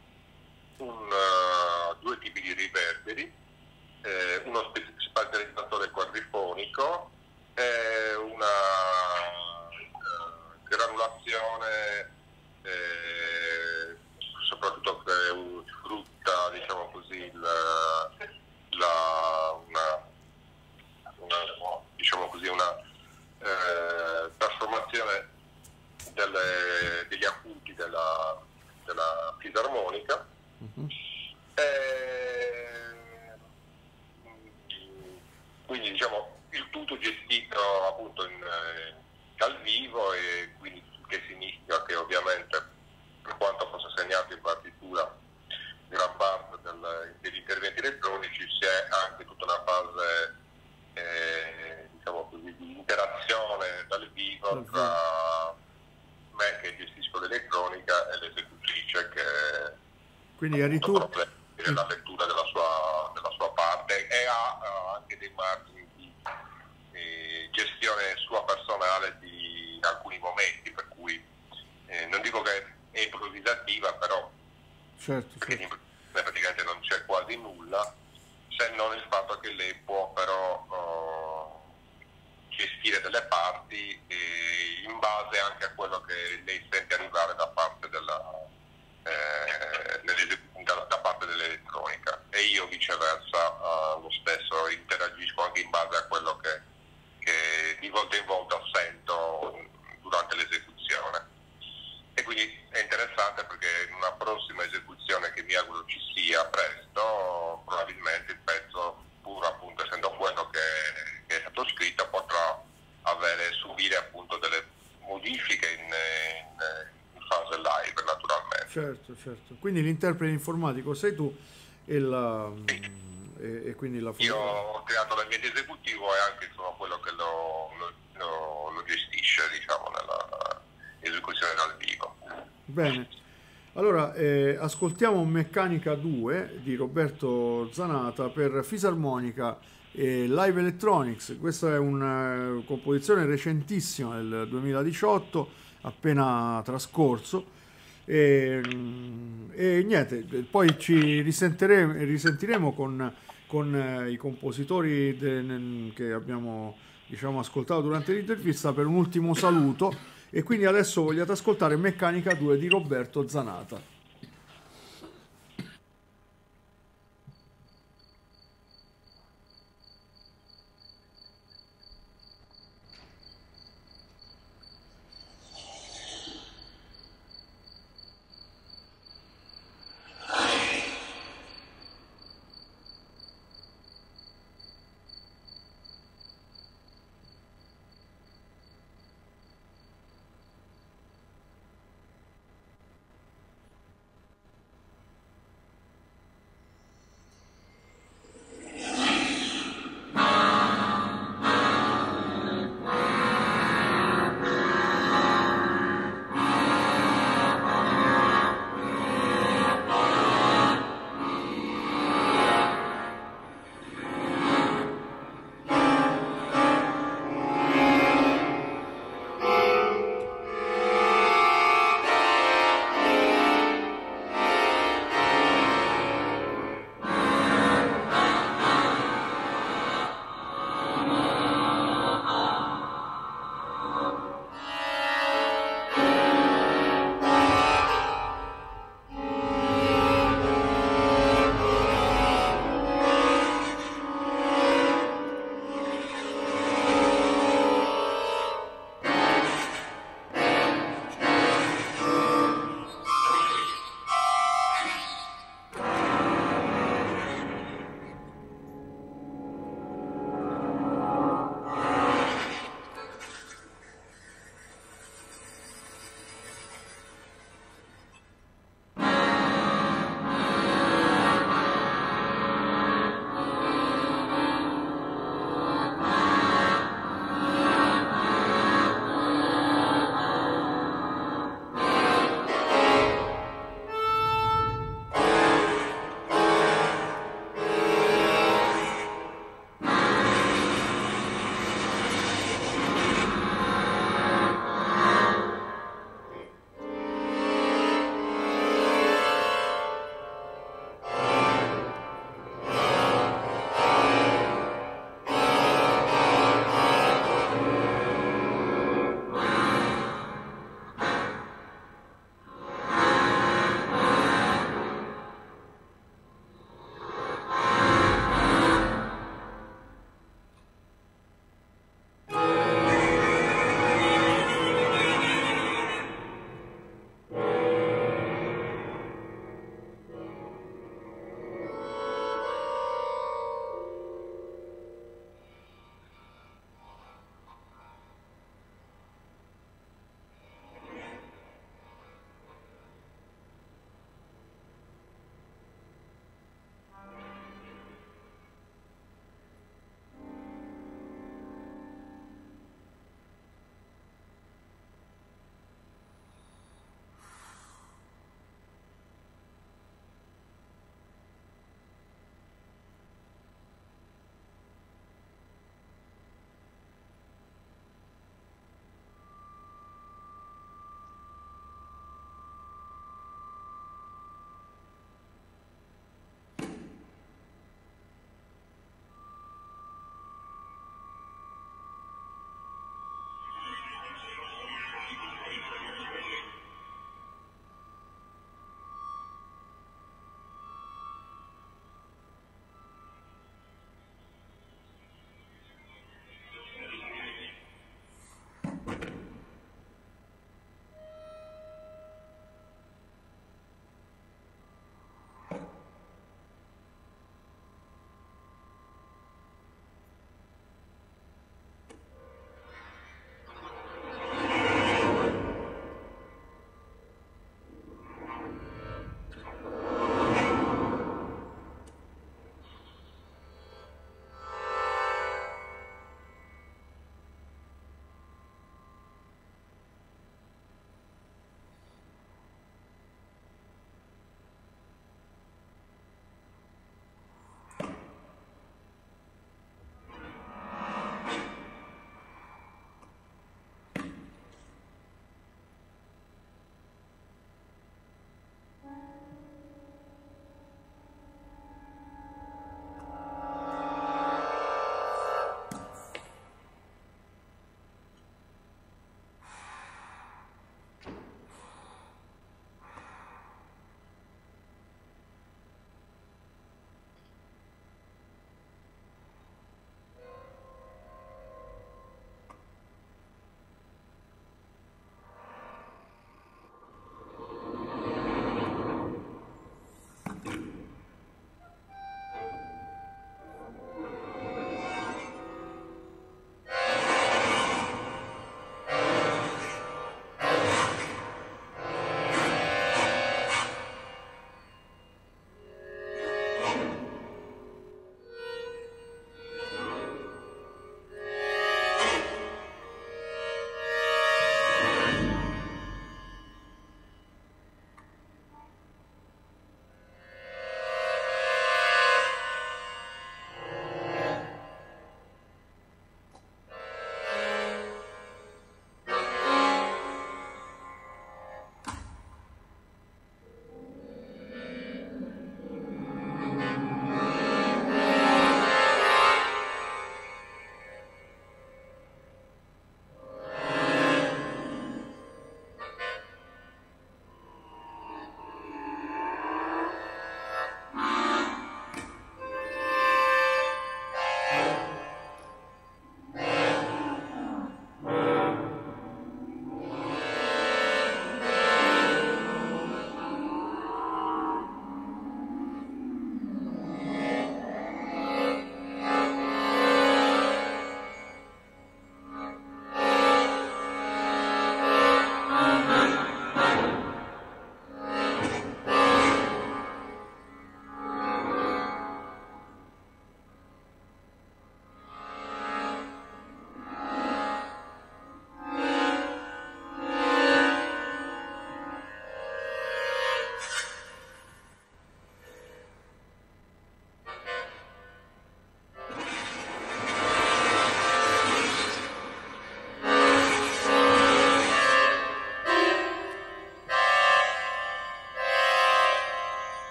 2 tipi di riverberi, uno spazionalizzatore quadrifonico e una granulazione soprattutto che sfrutta, diciamo così, una trasformazione degli acuti della fisarmonica. Quindi, diciamo, il tutto gestito appunto dal vivo, e quindi che significa che ovviamente, per quanto fosse segnato in partitura gran parte degli interventi elettronici, c'è anche tutta una fase diciamo così, di interazione dal vivo tra me che gestisco l'elettronica e l'esecutrice, che quindi eri tu la lettura della sua parte, e ha anche dei margini di gestione sua personale di alcuni momenti, per cui non dico che è improvvisativa, però certo. praticamente non c'è quasi nulla, se non il fatto che lei può però gestire delle parti in base anche a quello che lei sente arrivare da parte da parte dell'elettronica, e io viceversa lo stesso interagisco anche in base a quello che di volta in volta sento durante l'esecuzione. E quindi è interessante, perché in una prossima esecuzione, che mi auguro ci sia presto, probabilmente il pezzo, pur appunto essendo quello che è stato scritto, potrà subire appunto delle modifiche in fase live, naturalmente. Certo. Quindi l'interprete informatico sei tu e quindi la Io ho creato l'ambiente esecutivo, e anche sono quello che lo lo gestisce, diciamo, nella esecuzione dal vivo. Bene. Allora, ascoltiamo Meccanica 2 di Roberto Zanata per fisarmonica e live electronics. Questa è una composizione recentissima del 2018, appena trascorso. E niente, poi ci risentiremo con i compositori che abbiamo, diciamo, ascoltato durante l'intervista per un ultimo saluto. E quindi adesso vogliate ascoltare Meccanica 2 di Roberto Zanata.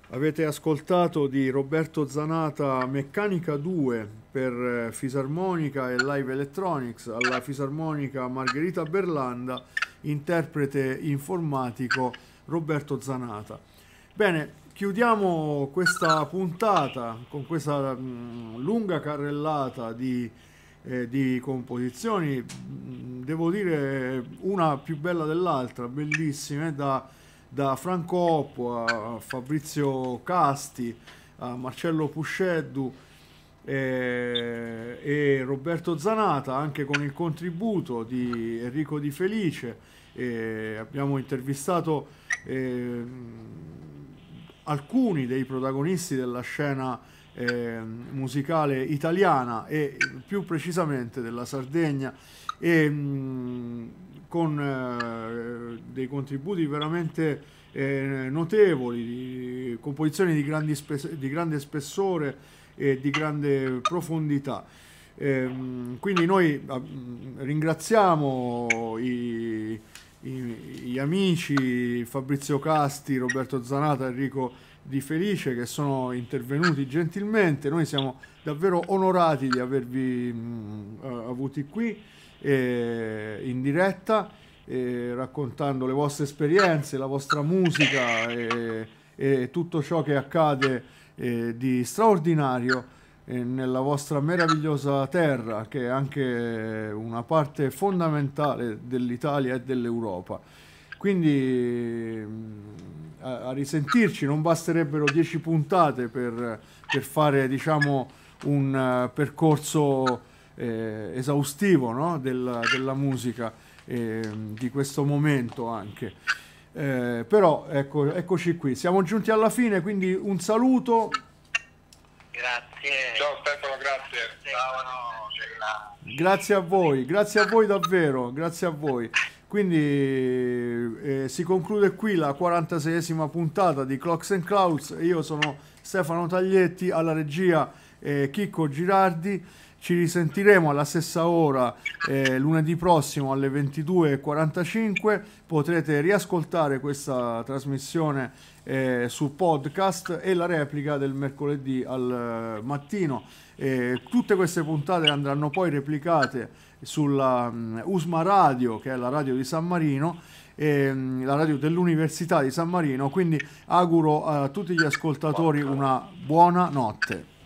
Avete ascoltato di Roberto Zanata Meccanica 2 per fisarmonica e live electronics, alla fisarmonica Margherita Berlanda, interprete informatico Roberto Zanata. Bene, chiudiamo questa puntata con questa lunga carrellata di composizioni, devo dire una più bella dell'altra, bellissime, da Franco Oppo a Fabrizio Casti, a Marcello Pusceddu e Roberto Zanata, anche con il contributo di Enrico Di Felice. Abbiamo intervistato alcuni dei protagonisti della scena musicale italiana e più precisamente della Sardegna, e con dei contributi veramente notevoli, di composizioni di grande spessore e di grande profondità. Quindi noi ringraziamo gli amici Fabrizio Casti, Roberto Zanata, Enrico Di Felice, che sono intervenuti gentilmente. Noi siamo davvero onorati di avervi avuti qui in diretta, raccontando le vostre esperienze, la vostra musica e tutto ciò che accade di straordinario nella vostra meravigliosa terra, che è anche una parte fondamentale dell'Italia e dell'Europa. Quindi a risentirci. Non basterebbero 10 puntate per fare, diciamo, un percorso esaustivo, no? della musica, di questo momento anche. Però eccoci qui, siamo giunti alla fine, quindi un saluto. Grazie. Ciao Stefano, grazie. Grazie a voi davvero, grazie a voi. Quindi si conclude qui la 46esima puntata di Clocks and Clouds. Io sono Stefano Taglietti, alla regia Chicco Girardi. Ci risentiremo alla stessa ora lunedì prossimo alle 22:45. Potrete riascoltare questa trasmissione su podcast e la replica del mercoledì al mattino. Tutte queste puntate andranno poi replicate sulla USMA Radio, che è la radio di San Marino, la radio dell'Università di San Marino. Quindi auguro a tutti gli ascoltatori una buona notte.